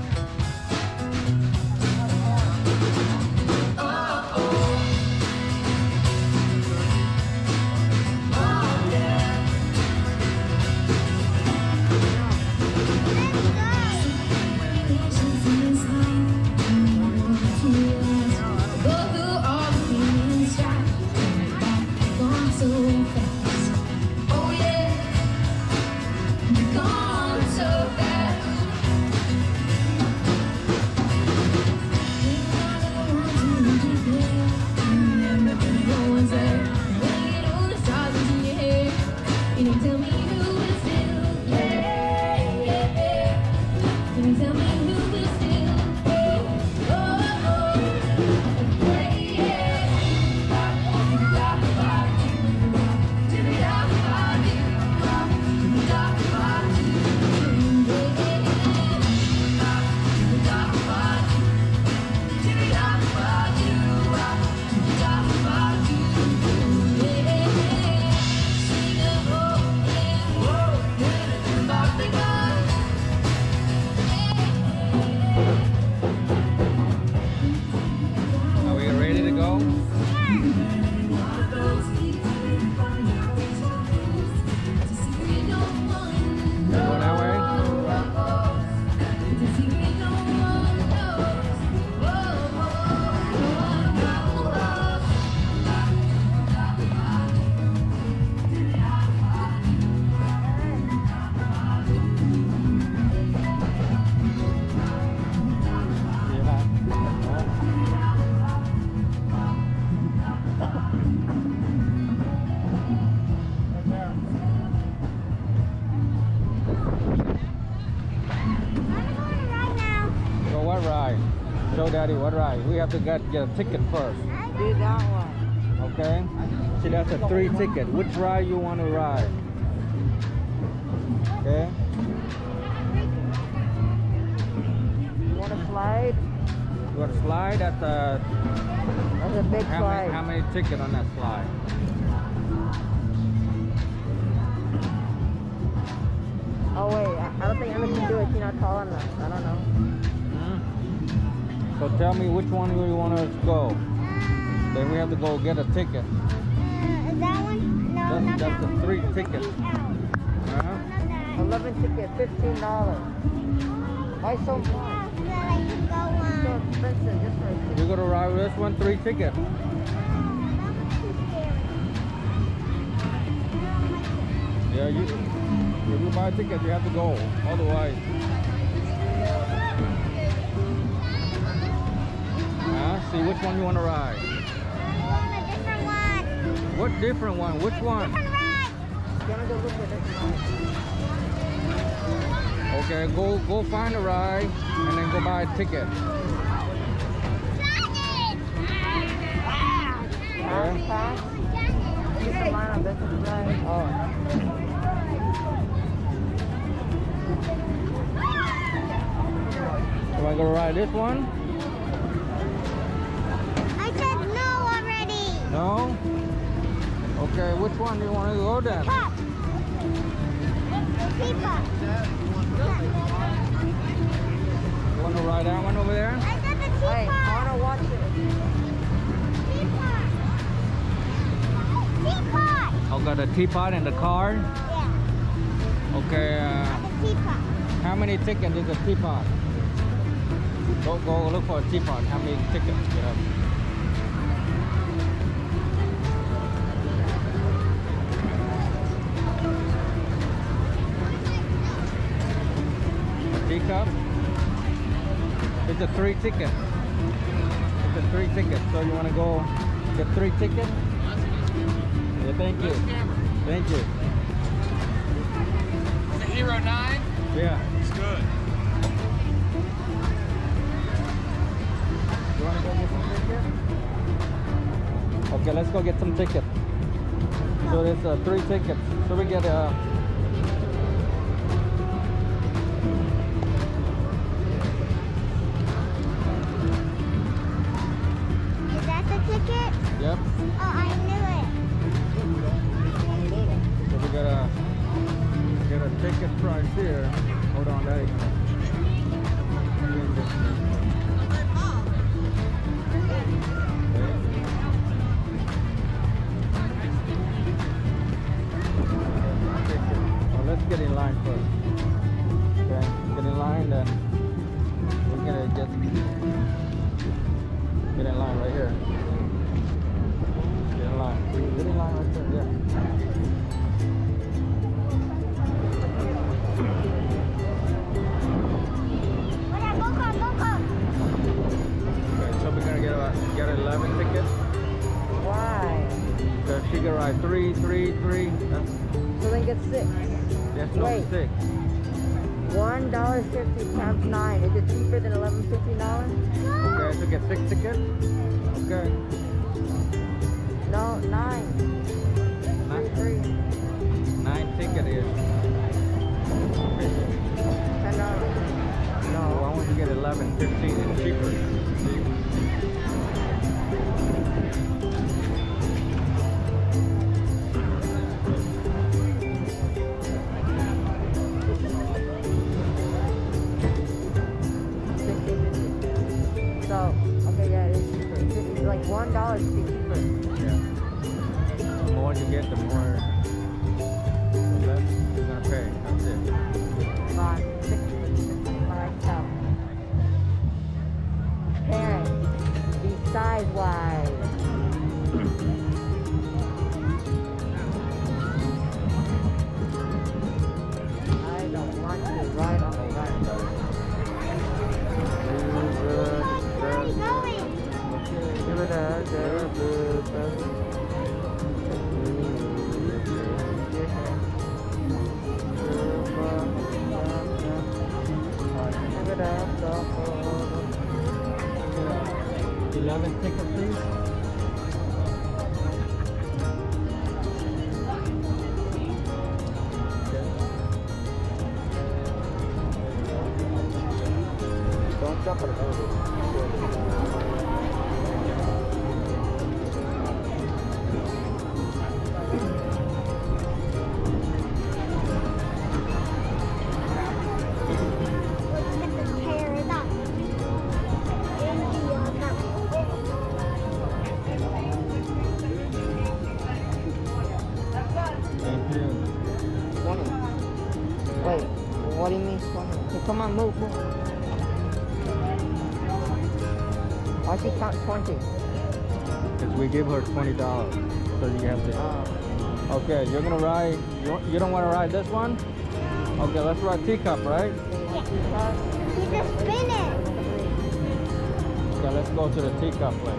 Show Daddy what ride. We have to get, get a ticket first. Do that one. Okay? See, that's a three ticket. Which ride you want to ride? Okay? You want to slide? You want to slide? That's a... That's a big how slide. Many, how many tickets on that slide? Oh wait, I, I don't think Emma can do it. She's not tall enough. I don't know. So tell me which one you want us to go. Then we have to go get a ticket. Uh, is that one? No, that's, not that's that the one. three tickets. Uh-huh. eleven tickets, fifteen dollars. Why so much? So I can go on. So expensive, just for a ticket. You're gonna ride with this one, three tickets. Yeah, you, if you buy a ticket, you have to go. Otherwise. Huh? See which one you want to ride. I want a different one. What different one? Which one? Different ride. Gonna go look for this one. Okay, go go find a ride and then go buy a ticket. Okay. Fast? Get the line on this ride. Oh. You want to go ride this one? I said no already. No? Okay, which one do you want to go then? Pop. Teapot. You want to ride that one over there? I said the teapot. Hey, I want to watch it. Teapot. Teapot. Oh, got a teapot in the car? Yeah. Okay, uh, The teapot. how many tickets is a teapot? Go, go look for a teapot. How many tickets you have? A teacup? It's a three ticket. It's a three ticket. So you want to go get three tickets? Yeah, thank you. Thank you. The Hero nine? Yeah. It's good. You want to go get some tickets? Okay, let's go get some tickets. So there's uh, three tickets. So we get a... Uh, Is that the ticket? Yep. Oh, I knew it. So we got a get a ticket price here. Hold on, Daddy. Well, let's get in line first. Okay, get in line, then we're gonna get get in line right here. Get in line. Get in line right there. Yeah. Okay, so we're gonna get a get eleven tickets. Why? So she can ride three, three, three. That's, So then get six. that's no Wait. six. One dollar fifty times nine. Is it cheaper than eleven fifty dollars? Okay, so get six tickets. Okay. No, nine. Nine, Three, three. nine ticket is. Ten dollars. No, why don't you get eleven, fifteen? It's cheaper. So, okay, yeah, it is cheaper. It's like one dollar to be cheaper. Yeah. The more you get, the more the less you're gonna pay. That's it. Five, six, five, seven. Parents, be size wise. I don't want to ride on the ride. Where are we going? Give it a good. eleven tickets, please. Don't jump on it. Thank you. twenty. Wait, what do you mean twenty? Okay, come on, move, move. Why she count twenty? Because we give her twenty dollars. So you have to. Oh. Okay, you're gonna ride. You, you don't want to ride this one? Okay, let's ride Teacup, right? You just spin it. Okay, let's go to the Teacup place.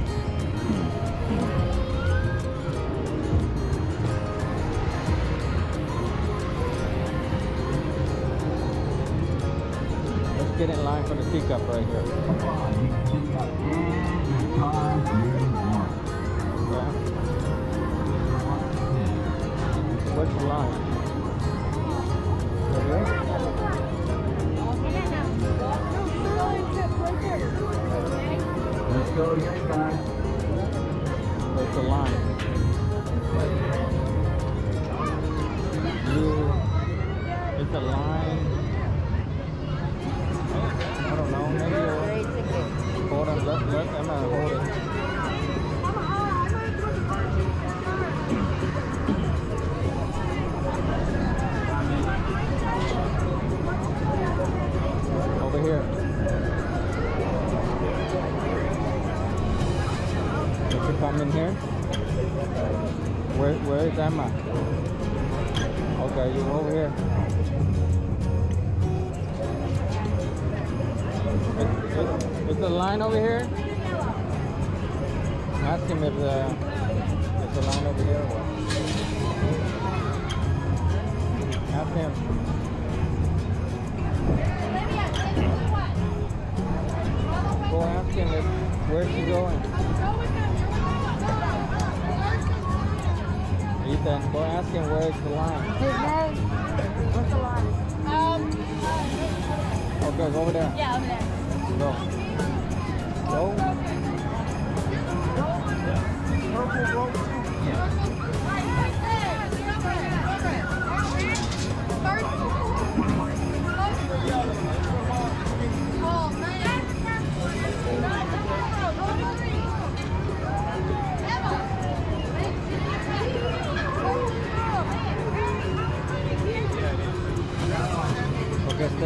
Let's get in line for the Teacup right here. Okay. What's the line? Over here? Let's go again, guys. Where's the line? You, it's a line. I don't know, maybe you'll hold on, let, let Emma hold it. Over here. Did you come in here? Where, where is Emma? Okay, you're over here. Is, is, is the line over here? Ask him if the, is the line over here or what? Ask him. Go ask him if, where's she going? Ethan, go ask him where's the line. His name? What's the line? Um, Okay, go over there. yeah, over there. Go. Go.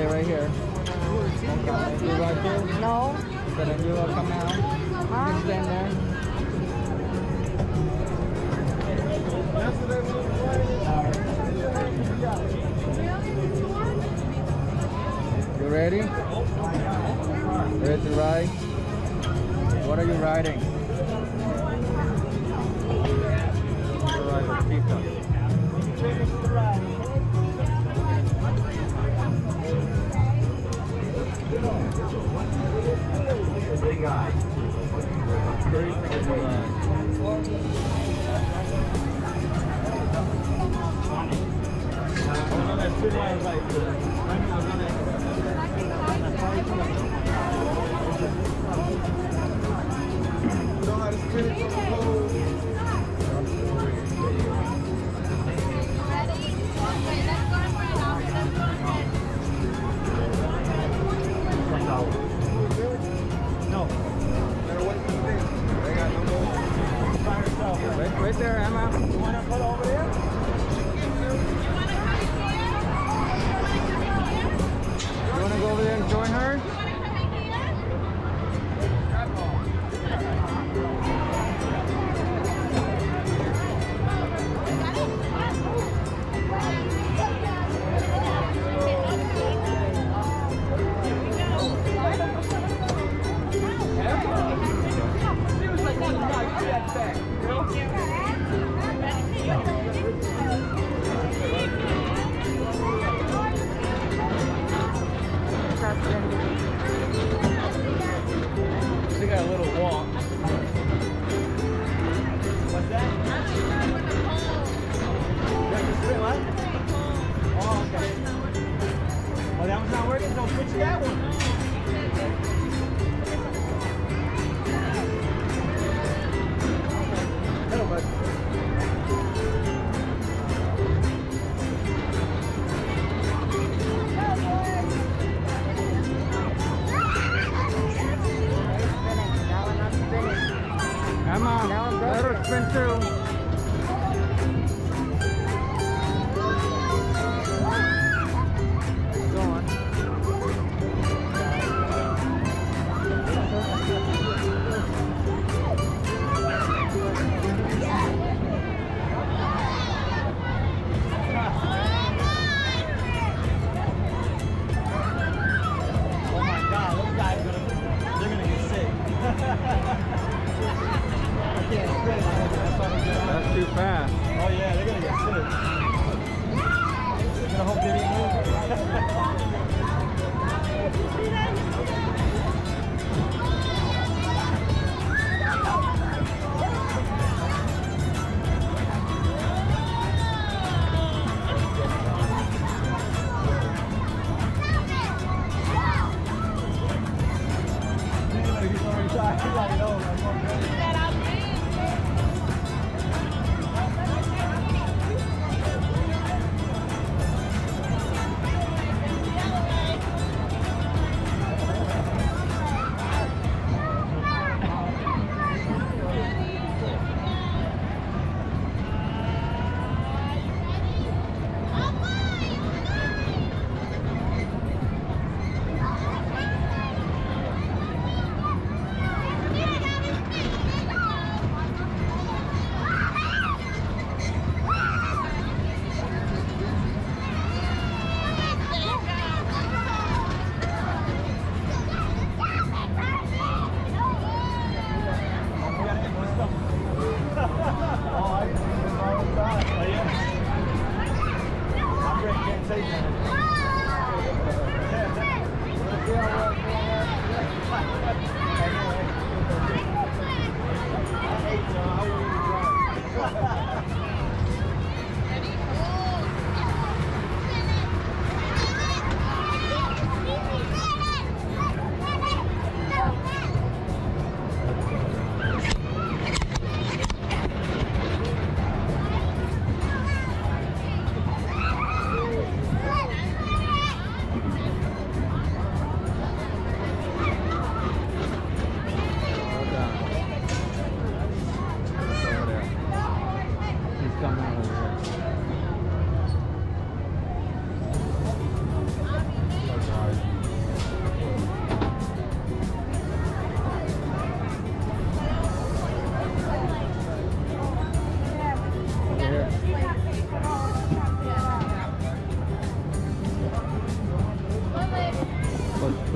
stay right here. Okay. You right here? No. So then you will come out. You can stand there. You ready? Ready to ride? What are you riding? You're riding a Chica. Big guy. Wait, wait there, Emma. You want to put over there? You want to go over there and join her? They got a little walk. What's that? What? Oh, okay. Oh, that one's not working? So switch to that one. Hello, bud. Emma, let her spin too. Go on. Oh my God, those guys are gonna, they're gonna get sick. I can't spin it. That's all I'm doing. That's too fast. Oh yeah, they're gonna get sick. They're gonna hope they didn't move. He's already shot. He's like, no, I'm not ready.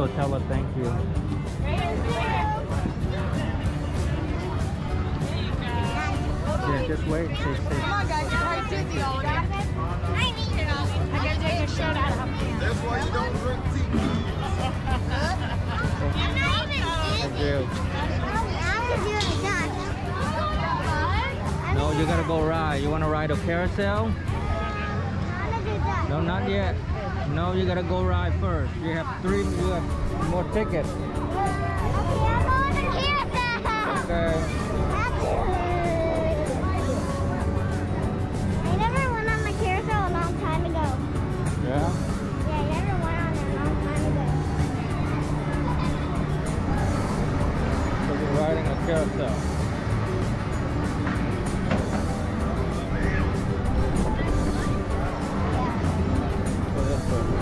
so tell her thank you. Yeah, just wait. Say, say. Come on, guys, you're right to the old. I need it all. I gotta take a shot out of him. That's why you don't drink tea. I'm not even Thank you. I'm gonna do it again. No, you gotta go ride. You wanna ride a carousel? I'm gonna do that. No, not yet. No, you gotta go ride first. You have three, you have more tickets. Okay. I never went on the carousel a long time ago. Yeah? Yeah, I never went on it a long time ago. So you're riding a carousel. So this way.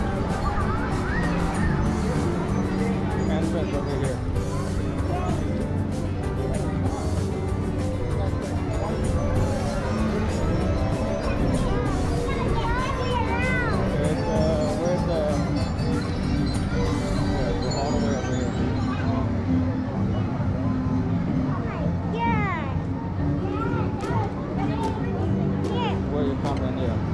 Entrance over here. It's, uh, where's the... Yeah, go all the way over here. Yeah. Yeah. Where you come in here.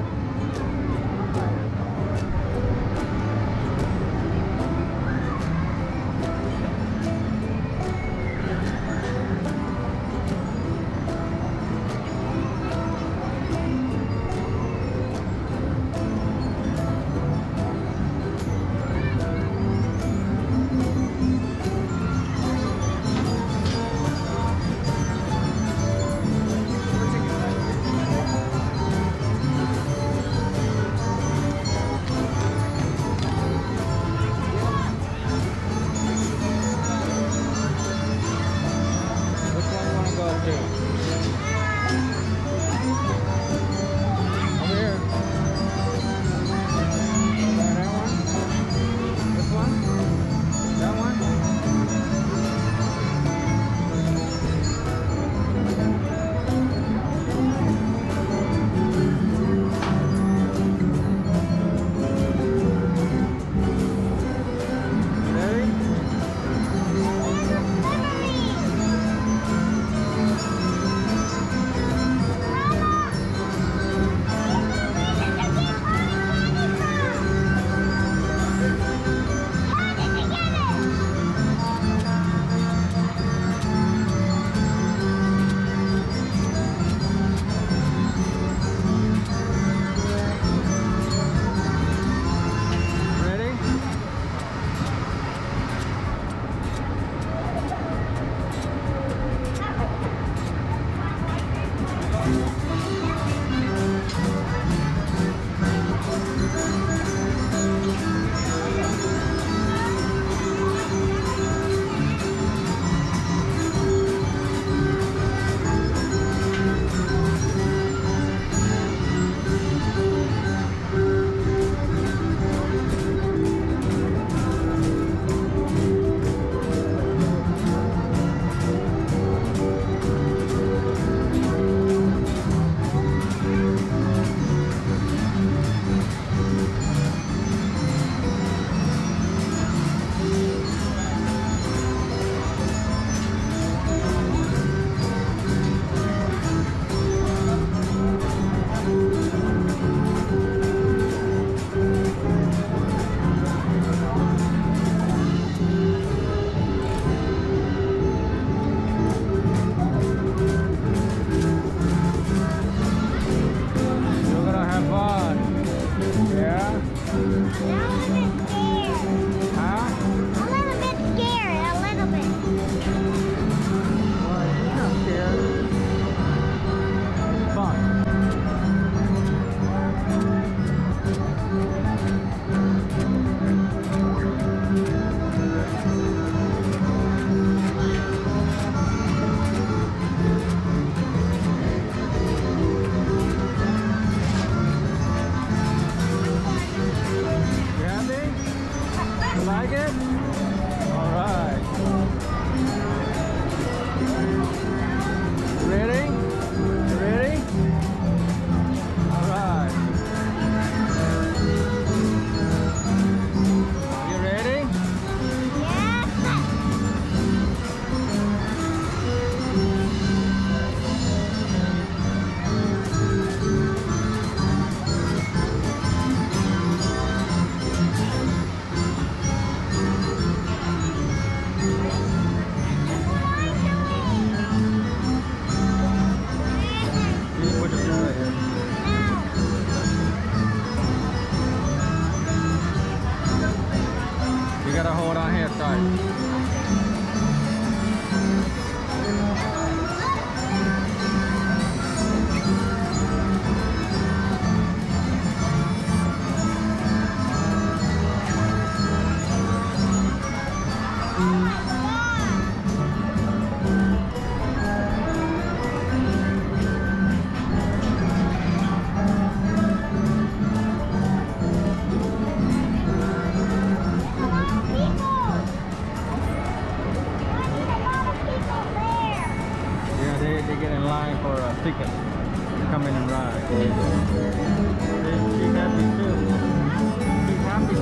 Which one you want to go to? Over here. Uh, that one? This one? That one? Ready? Ready? buying for a ticket to come in and ride. See, she's happy too. She's happy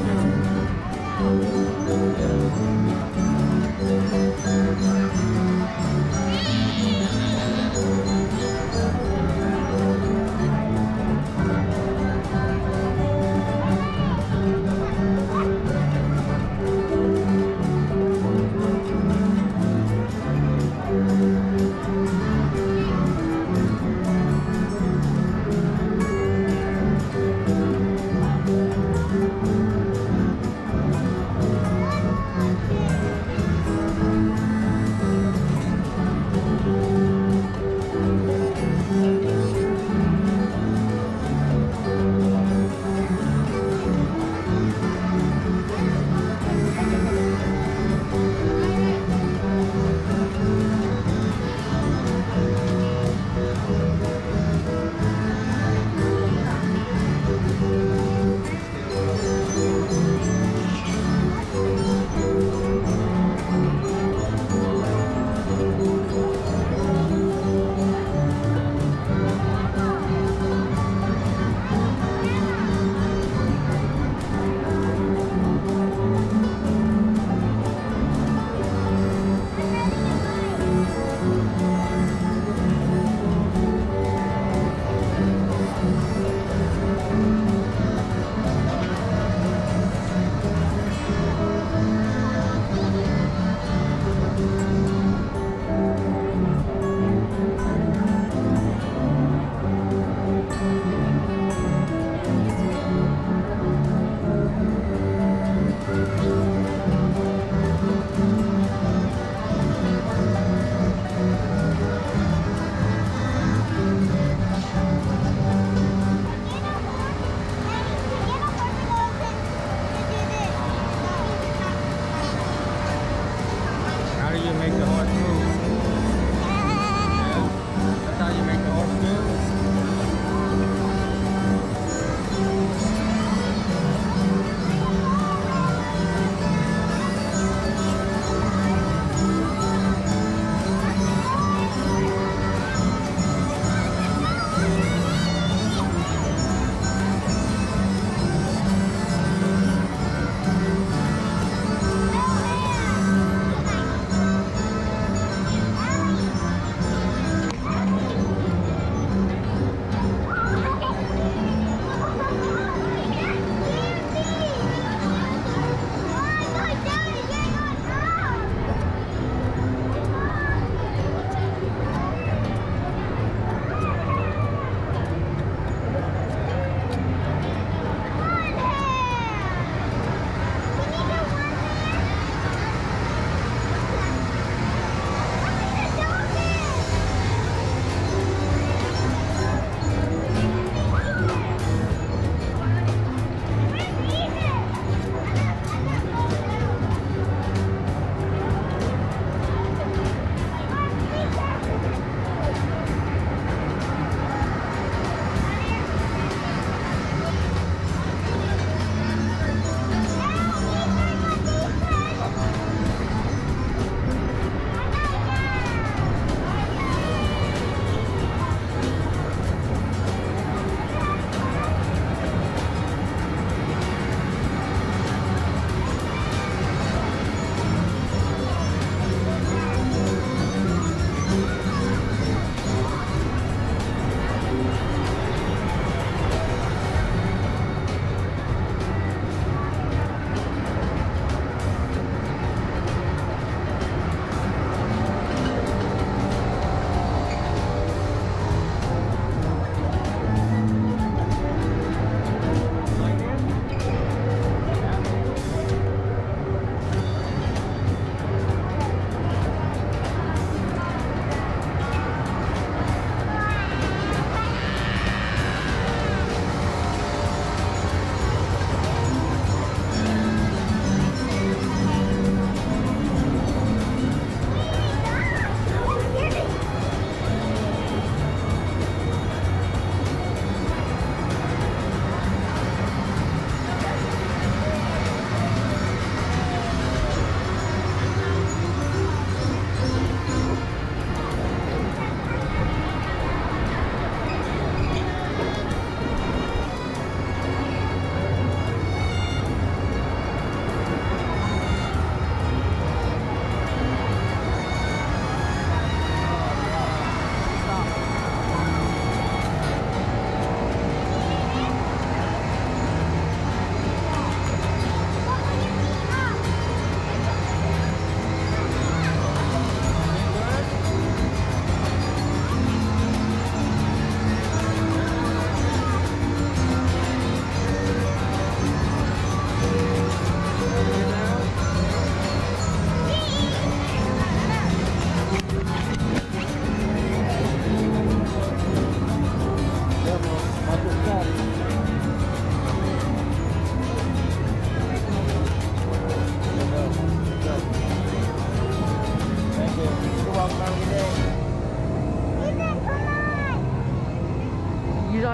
too.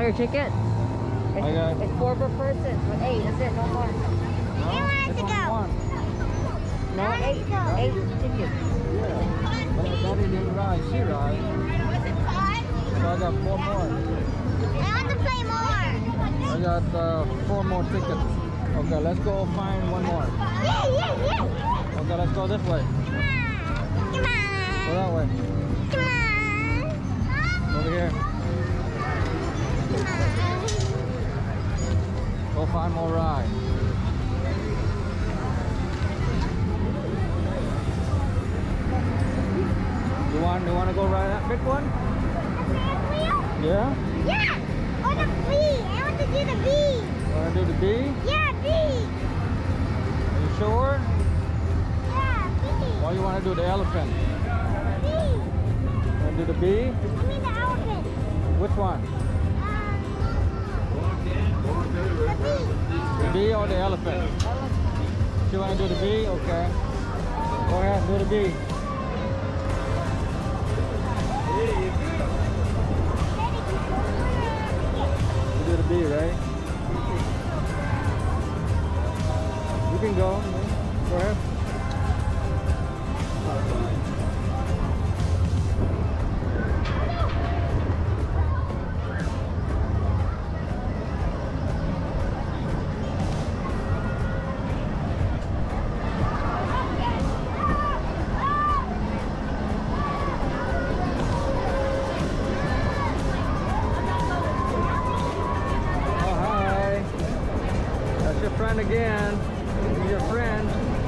your ticket? It's, I got- it's four per person. But eight, that's it, no more. No, wants to it's only go. one. No, I want eight, to go. eight tickets. Yeah. But Daddy didn't ride. She ride. So I got four more. I want to play more. I got uh, four more tickets. Okay, let's go find one more. Yeah, yeah, yeah. Okay, let's go this way. Come on. Go that way. Come on. Over here. Come on. Go find more rides. You want, you want to go ride that big one? Yeah? Yeah. Or the bee. I want to do the bee. Want to do the bee? Yeah, bee. Are you sure? Yeah, bee. Or you want to do the elephant? Bee. Want to do the bee? I mean the elephant. Which one? Um, The bee or the elephant? You want to do the bee? Okay. Go ahead, do the bee. You do the bee, right? You can go. Go ahead. Oh, hi. That's your friend again. He's your friend.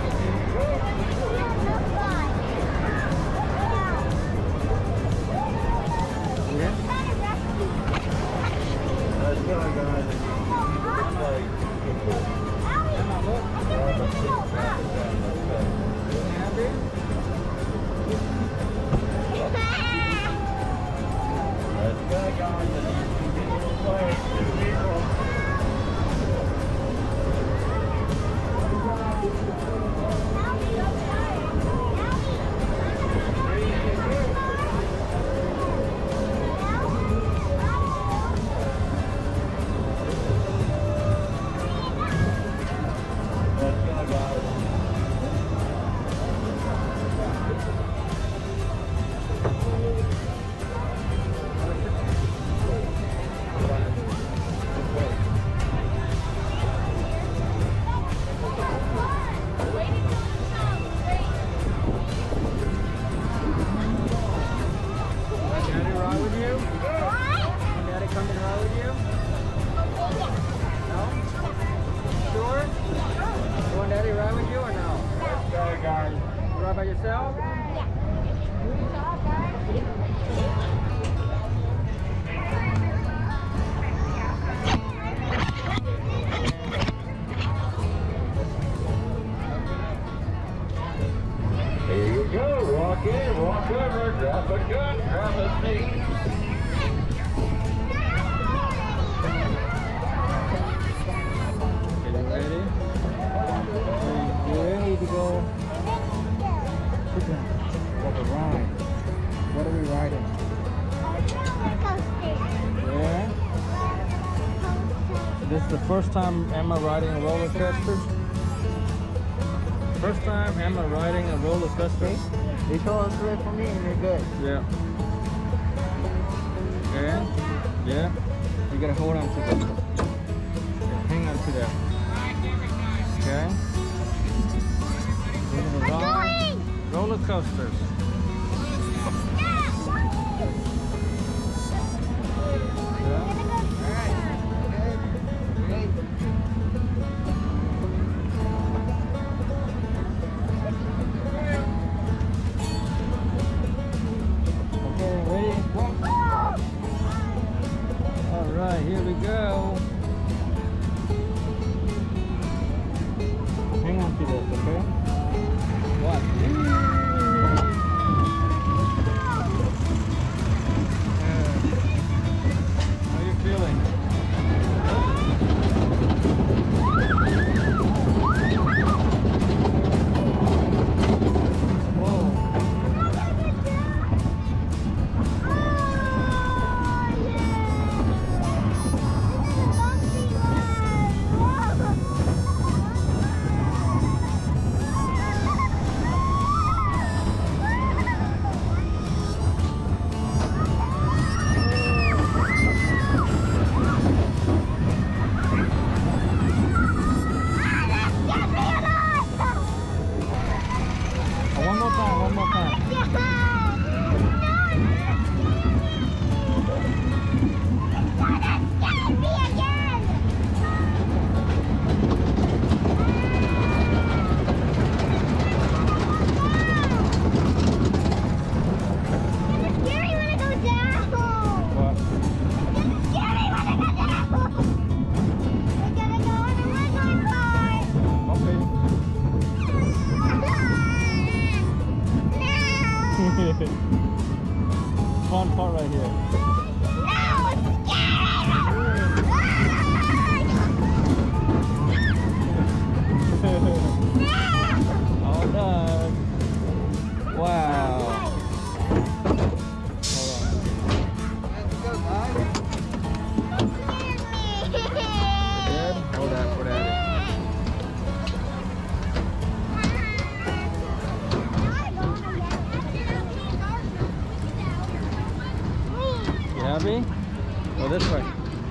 Daddy ride with you? Daddy come and ride with you? No? Sure? You want Daddy ride with you or no? Let's go, guys. You ride by yourself? Here you go. Walk in, walk over, grab a gun, grab a seat. Okay, you ready? Okay, you ready to go? Sit down. Walk around. What are we riding? Yeah? This is the first time Emma riding a roller coaster? First time Emma riding a roller coaster? They told us good for me and they're good. Yeah. Okay. Yeah. You gotta hold on to that. Yeah, hang on to that. Okay. We're gonna ride roller coasters. Okay, ready? All right, here we go. Hang on to this, okay? What? Happy? Go this way.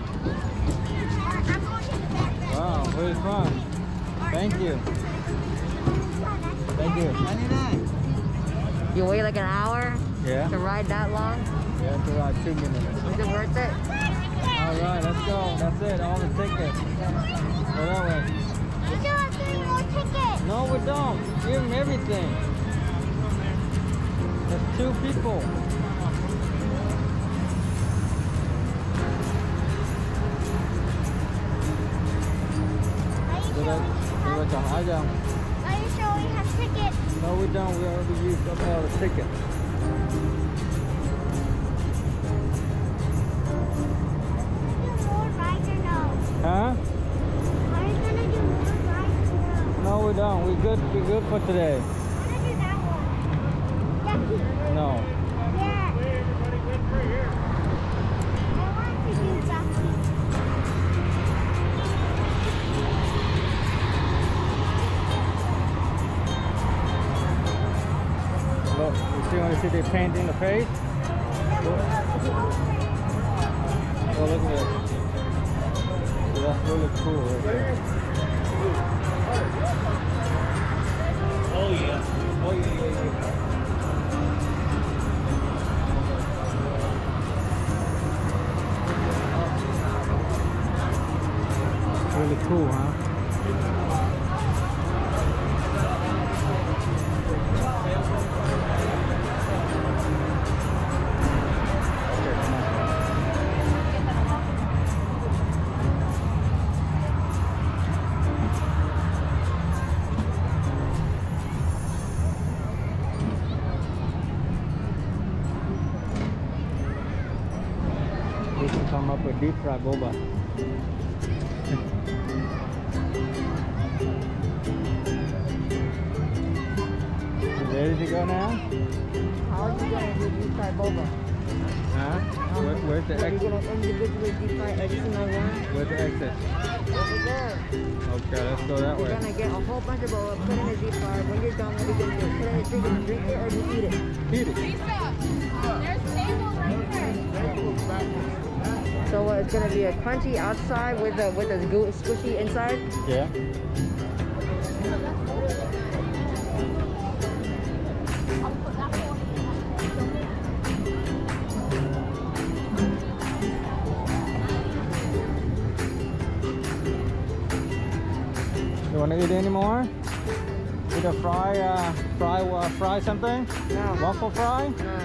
Wow, really fun. Thank you. Thank you. You wait like an hour Yeah. to ride that long? Yeah, it's around two minutes. Is it worth it? All right, let's go. That's it. All the tickets. Go that way. We still have three more tickets. No, we don't. Give them everything. There's two people. Are you sure? I don't. Are you sure we have tickets? No, we don't. We already used up all the tickets. Do more rides or no? Huh? Are you gonna do more rides or no? No, we don't. We good. We good for today. I wanna do that one. Ducky. No. Yeah. I want to do Ducky. Look, you see when you see they paint in the face? Look. Oh, look at that. So that's really cool right there. Oh yeah. Oh yeah, yeah, yeah. Really cool, huh? We can come up with deep fried boba. You ready to go now? How are you gonna do deep fried boba? Huh? Where, where's the Are you exit? gonna individually deep fry every single one? Where's the exit? Over there. Okay, let's go that You're way. gonna get a whole bunch of boba, put it in a deep fryer. When you're done, what are you gonna do? Put it in a drink and drink it, or just eat it? Eat it. There's tables right there. So what? It's gonna be a crunchy outside with a with a goo squishy inside. Yeah. You wanna eat any more? Eat a fry, uh, fry, uh, fry something? No. Waffle fry? No.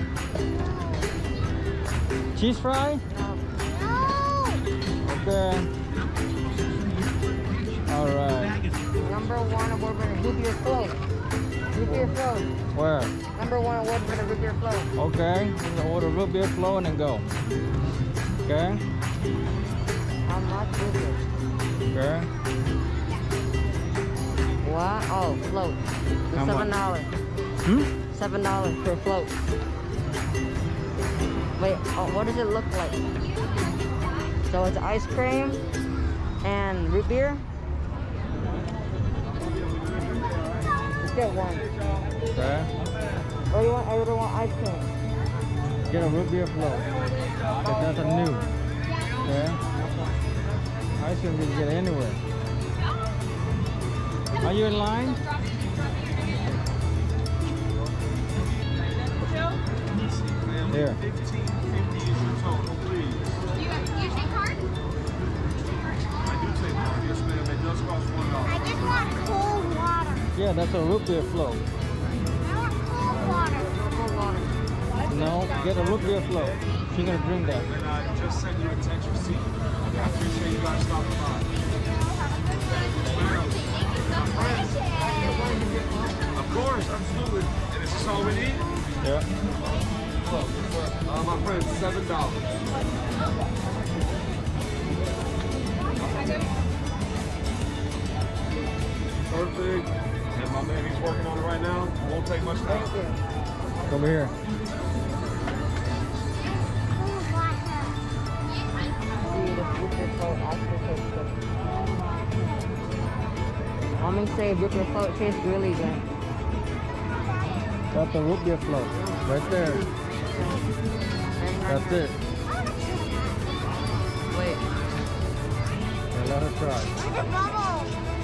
Cheese fry? No. Okay. All right. Number one award winner, root beer float. Root beer float. Where? Number one award winner, root beer float. Okay. You can order root beer flow and then go. Okay. How much root beer? Okay. What? Oh, float. It's How seven much? dollars. Hmm? Seven dollars per float. Wait, oh, what does it look like? So it's ice cream and root beer. Let's get one. Okay. Or you want? I would want ice cream. Get a root beer flow. Cause that's a new. Okay. Ice cream you can get anywhere. Are you in line? Here. I just want cold water. Yeah, that's a root beer flow. I want cold water. Cold water. No, get a root beer flow. She's gonna drink that. And I just sent you a text receipt. I appreciate you guys stopping by. Of course, absolutely. And is this all we need? Yeah. Look, uh, my friend, seven dollars. Perfect. And my man, he's working on it right now. Won't take much time. Thank you. Over here. Cold water. See, the root beer float actually tastes good. I'm gonna say root beer float tastes really good. Got the root beer flow. Right there. That's it. Let her try. Look at the bubble.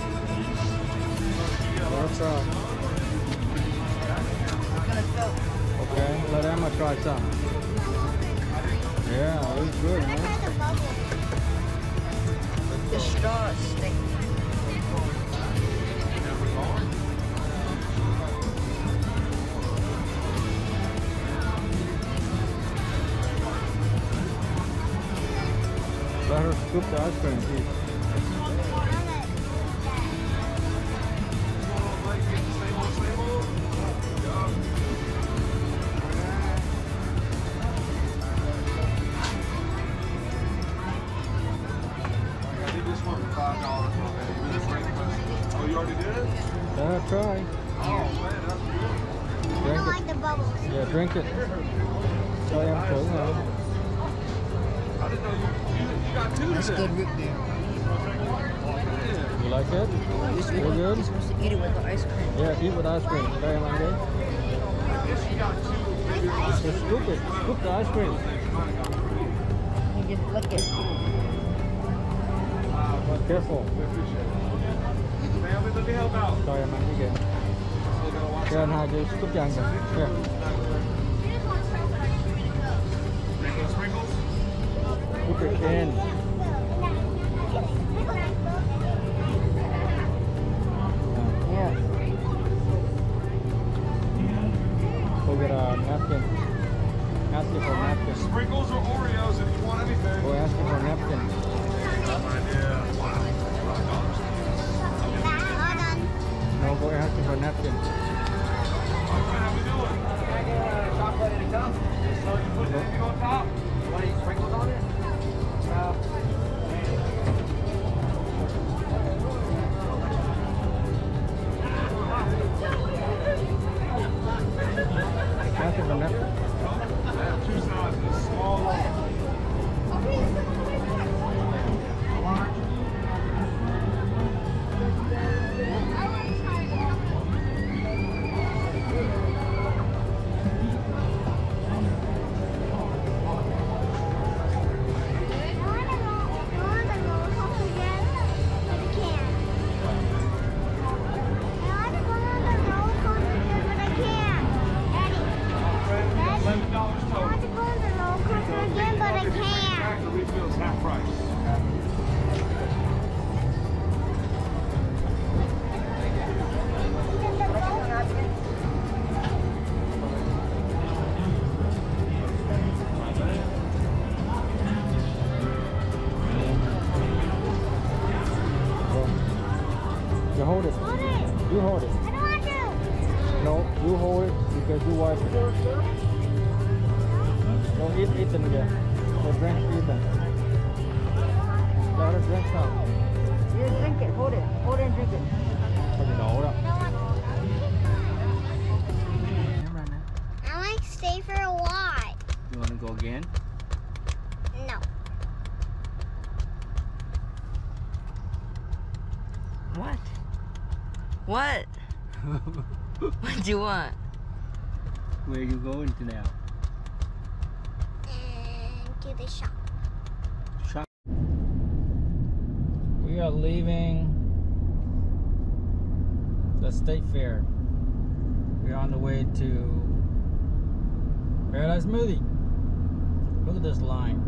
Let her try. Okay, let Emma try some. Yeah, it's good, Let her man. try the bubble. The straw stinks. Let her scoop the ice cream, please. Oh, you already did it? Let her try. Oh, man, that's good. I don't Drink like it. the bubbles. Yeah, drink it. Cho em thử nào. I didn't know you, you, you got two That's today. good root beer. You like it? You're You supposed, good? you're supposed to eat it with the ice cream. Yeah, eat with ice cream. Cho em ăn đi. Just scoop it. Scoop the ice cream. You just lick it. Careful. Family, let me help out. Cho em ăn đi kìa. Cho anh hai chứ scoop cho anh kìa. Here. Sprinkles? Scoop it in. Yeah. Go get a napkin. Ask you for a napkin. Sprinkles or Oreos if you want anything. Go ask him for a napkin. No, go ask him for a napkin. How we doing? Chocolate in a cup. So you put anything on top? You want any sprinkles on it? Ask him for a napkin. I have two sizes, small, large. eleven dollars total. Again, but I can't. Back the refills half price. You hold it. Hold it. You hold it. I don't want to. No, you hold it because you wipe it. Don't eat Ethan again. So drink Ethan. Let her drink some. Yeah, drink it. Hold it. Hold it and drink it. Không bị đổ đâu. I like stay for a while. You want to go again? No. What? What? What do you want? Where you going to now? And to the shop. Shop. We are leaving the state fair. We're on the way to Paradise Smoothie. Look at this line.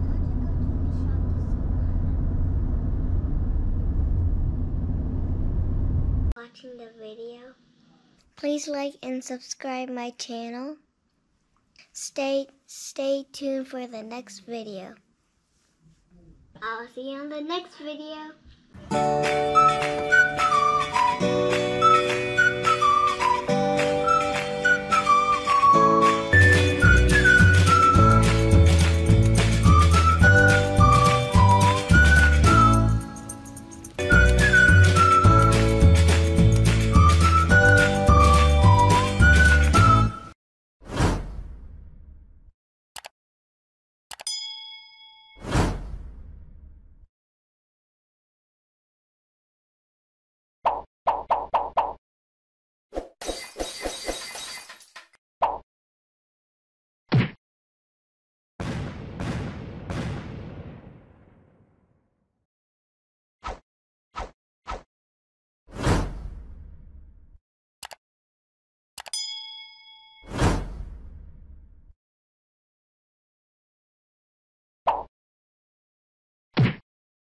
Watching the video. Please like and subscribe my channel. Stay stay tuned for the next video. I'll see you on the next video.